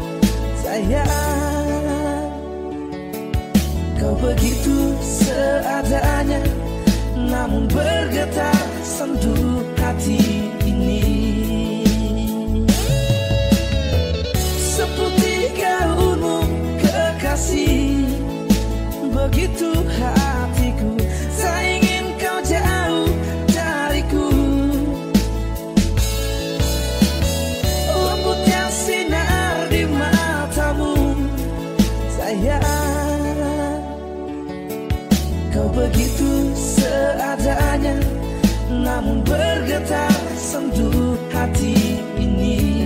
sayang. Kau begitu seadanya, namun bergetar sendu hati ini. Seputih gaunmu kekasih, begitu hatiku, saya ingin kau jauh dariku. Lembutnya sinar di matamu, sayang. Kau begitu seadanya, namun bergetar sendu hati ini.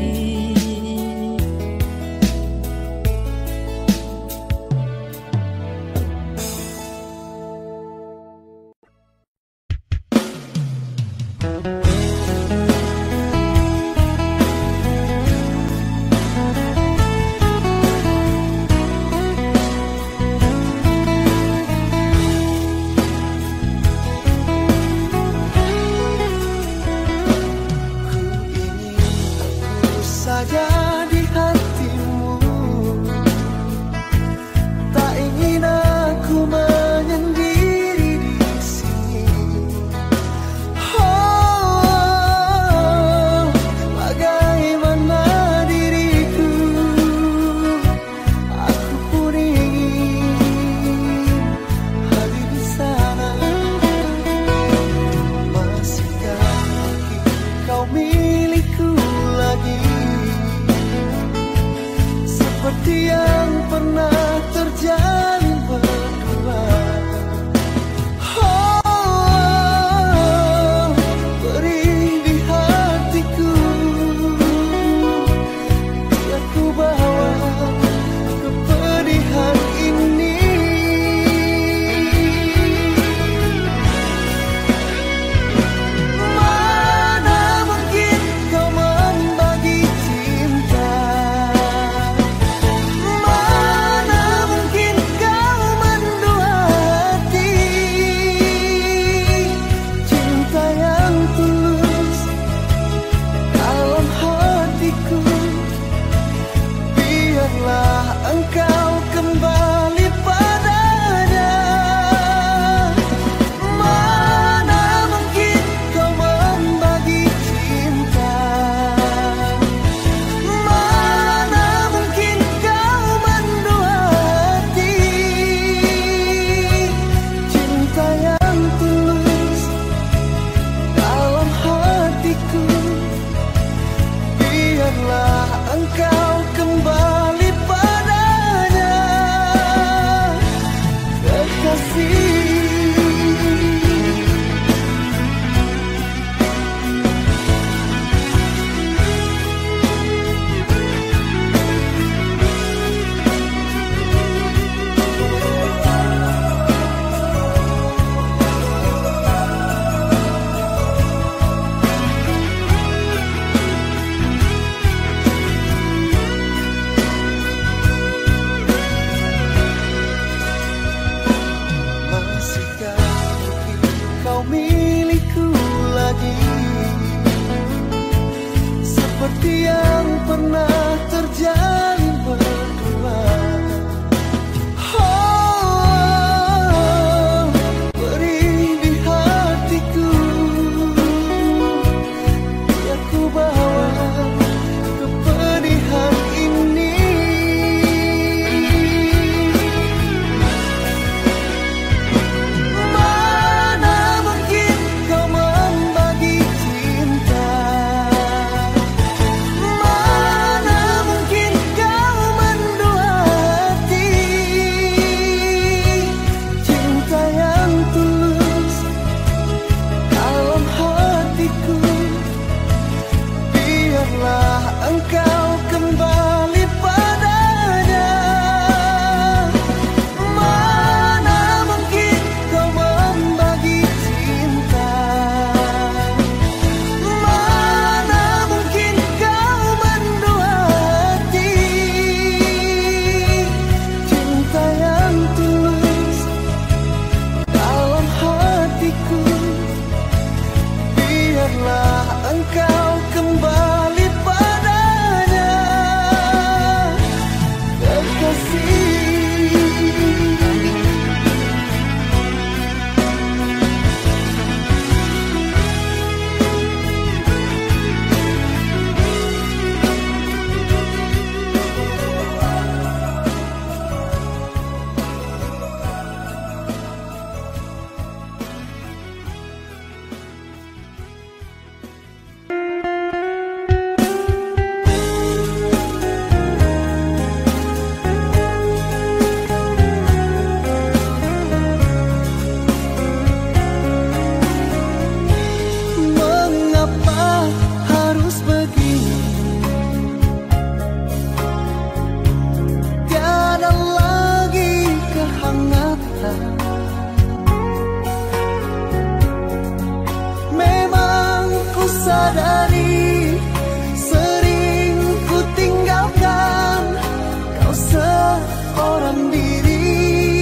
menyadari sering ku tinggalkan kau seorang diri.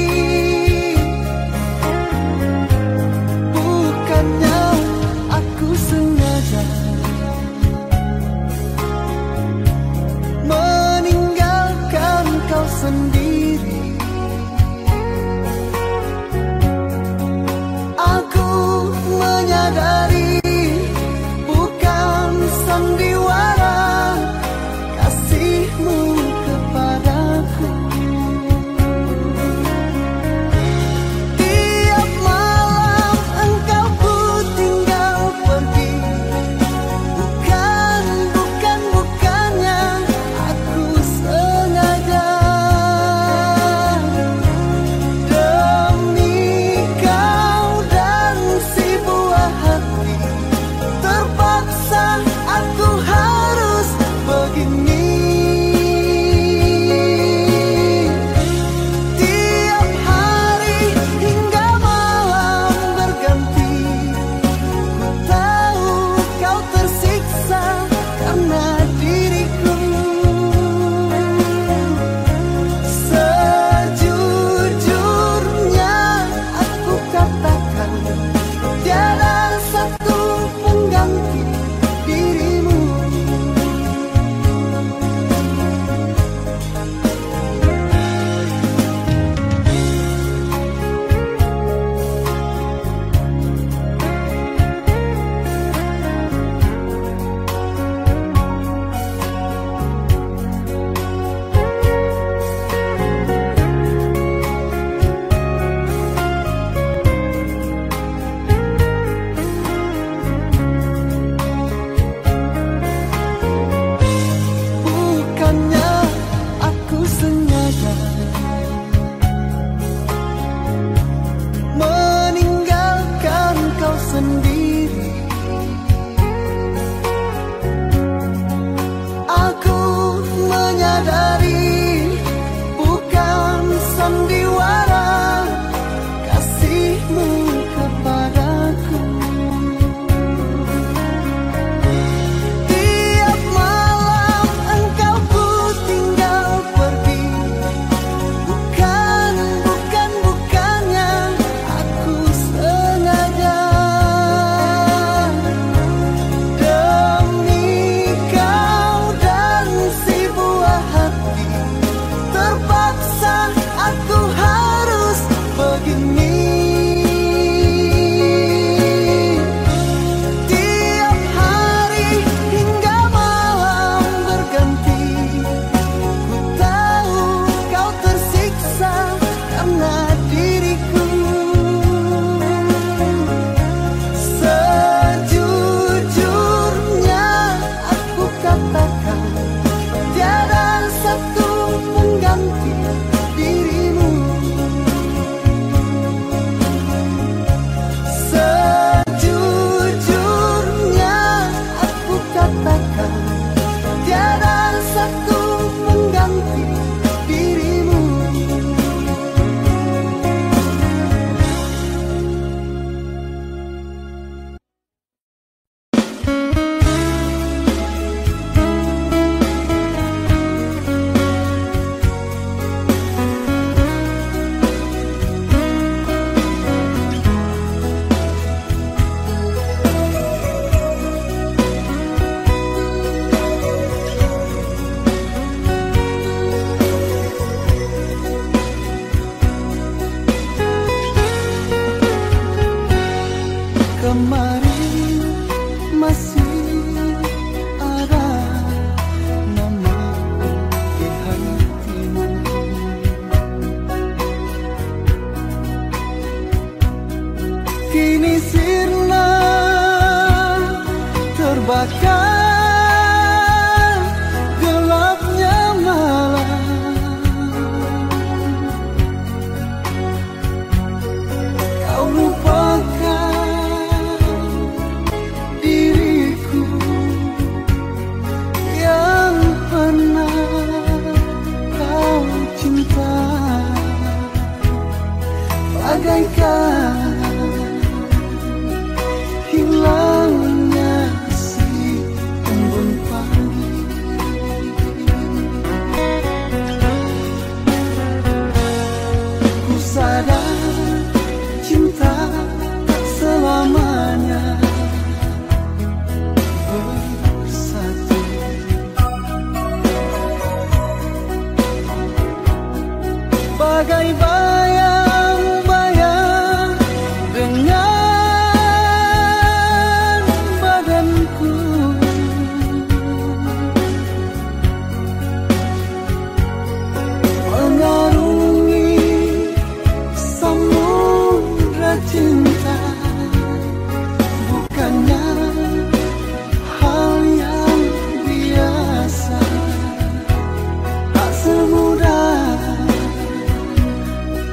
Bukannya aku sengaja meninggalkan kau sendiri. Aku menyadari bukan sandiwara kasihmu kepadaku. Tiap malam engkau ku tinggal pergi. Bukan, bukan, bukannya aku sengaja. Demi kau dan si buah hati, terpaksa aku harus begini. Tiap hari hingga malam berganti, ku tahu kau tersiksa karena diriku. Sejujurnya aku katakan tiada satu pengganti dirimu. Bukannya aku sengaja meninggalkan kau sendiri. Aku menyadari bukan sandiwara kasihmu kepadaku. Tiap malam engkau ku tinggal pergi. Bukan, bukan, bukannya aku sengaja. Demi kau dan si buah hati, terpaksa aku harus begini. Tiap hari hingga malam berganti, ku tahu kau tersiksa karena diriku. Sejujurnya aku katakan tiada satu pengganti dirimu. Sejujurnya aku katakan tiada satu pengganti dirimu. Kemarin masih ada nama di hatimu. Kini sirna terbakar gelapnya malam. Kau lupakan diriku yang pernah kau cinta. bagaikan hilangnya sinar. bagai bayang-bayang dengan badanku. Mengarungi samudra cinta bukannya hal yang biasa. Tak semudah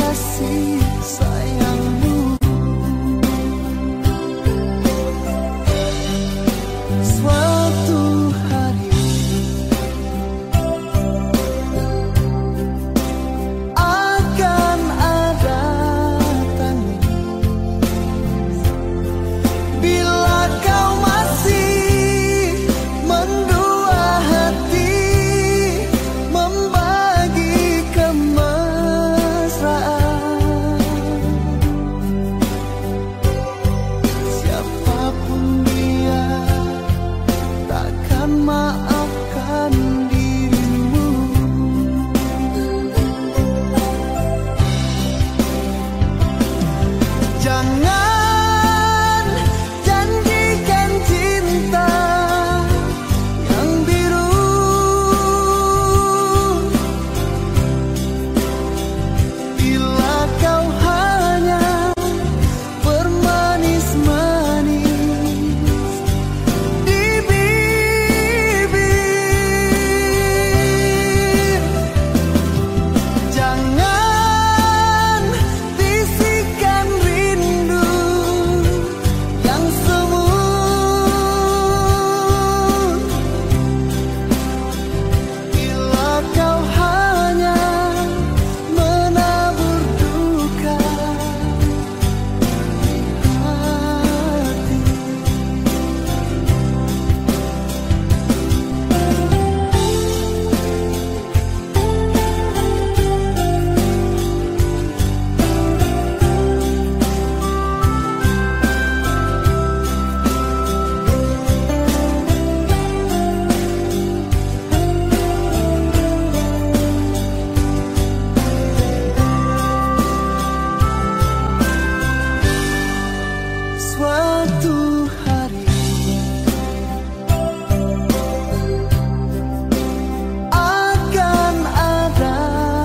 kasih sayangmu. Suatu hari akan ada tangis bila kau masih mendua hati membagi kemesraan. Siapapun dia takkan maafkan dirimu. Jangan janjikan cinta yang biru bila kau hanya bermanis-manis di bibir. Jangan bisikan rindu yang semu bila kau hanya menabur duka di hati. Suatu hari akan ada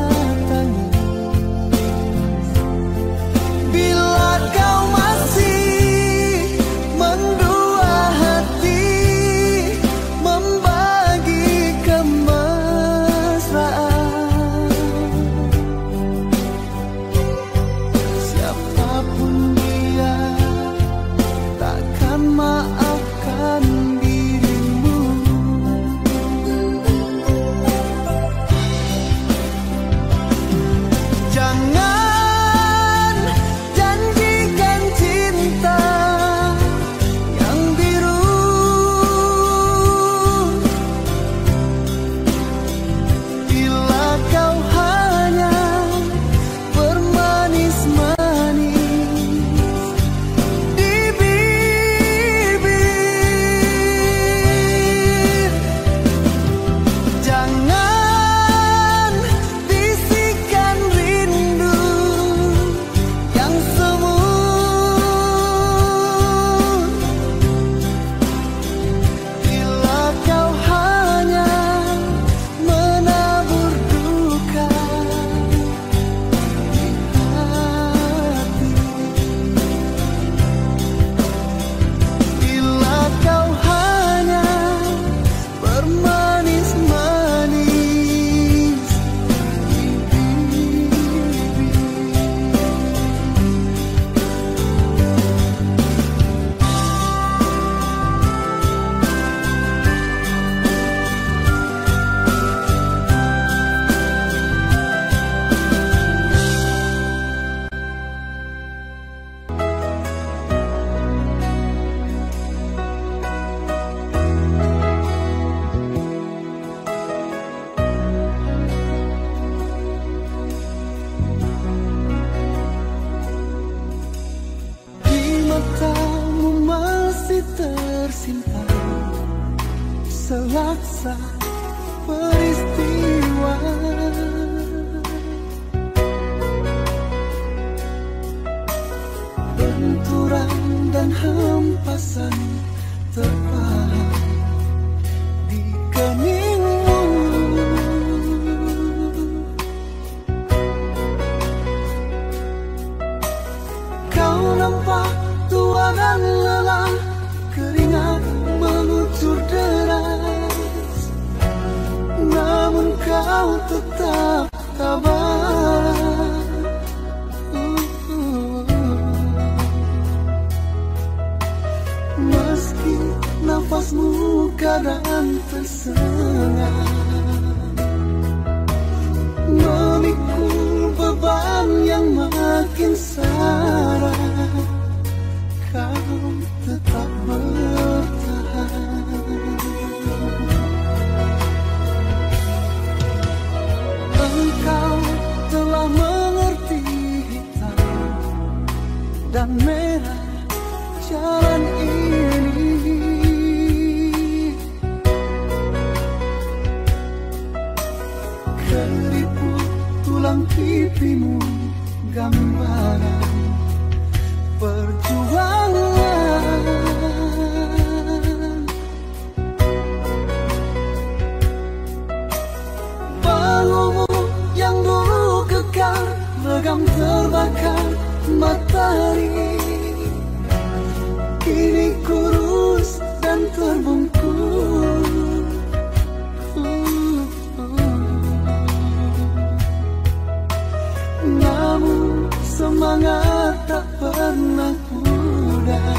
tangis bila kau masih mendua hati membagi kemesraan. Siapapun dia takkan maafkan dirimu. Jangan janjikan cinta yang biru bila kau hanya bermanis-manis di bibir. Jangan bisikan rindu yang semu bila kau hanya menabur duka di hati. Bila kau hanya bermanis-manis di bibir. Di matamu masih tersimpan selaksa peristiwa. Benturan dan hempasan terpahat di keningmu. Kau nampak tua dan lelah, keringat mengucur deras, namun kau tetap tabah. sengsara, kau tetap bertahan. Engkau telah mengerti hitam dan merah jalan ini. Keriput tulang pipimu gambaran perjuangan. Bahumu yang dulu kekar legam terbakar matahari, kini kurus dan terbungkus. Namun semangat tak pernah pudar,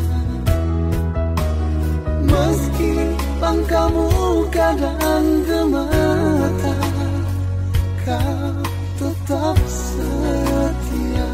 meski langkahmu kadang gemetar, kau tetap setia.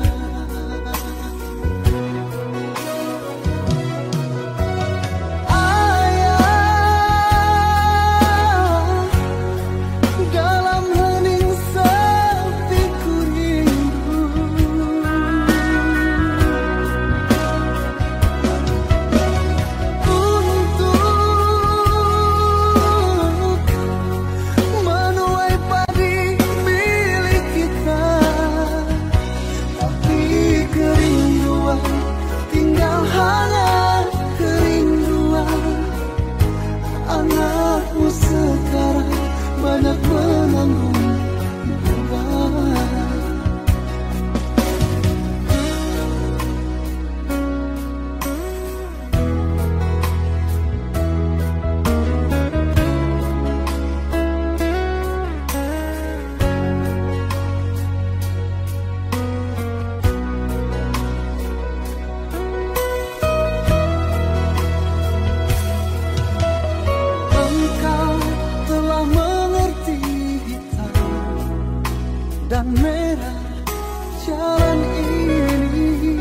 Dan merah jalan ini.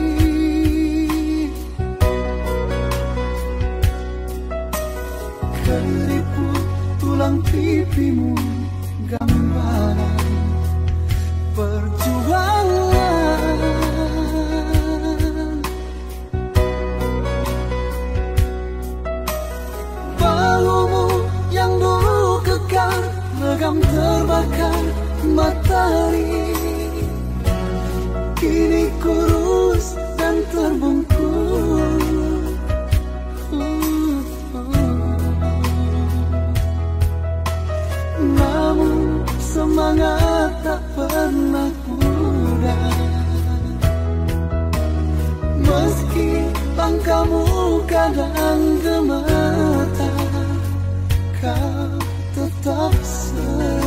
Keriput tulang pipimu gambaran perjuangan. Bahumu yang dulu kekar legam terbakar matahari, kini kurus dan terbungkus. Namun semangat tak pernah pudar, meski langkahmu kadang gemetar, kau tetap setia.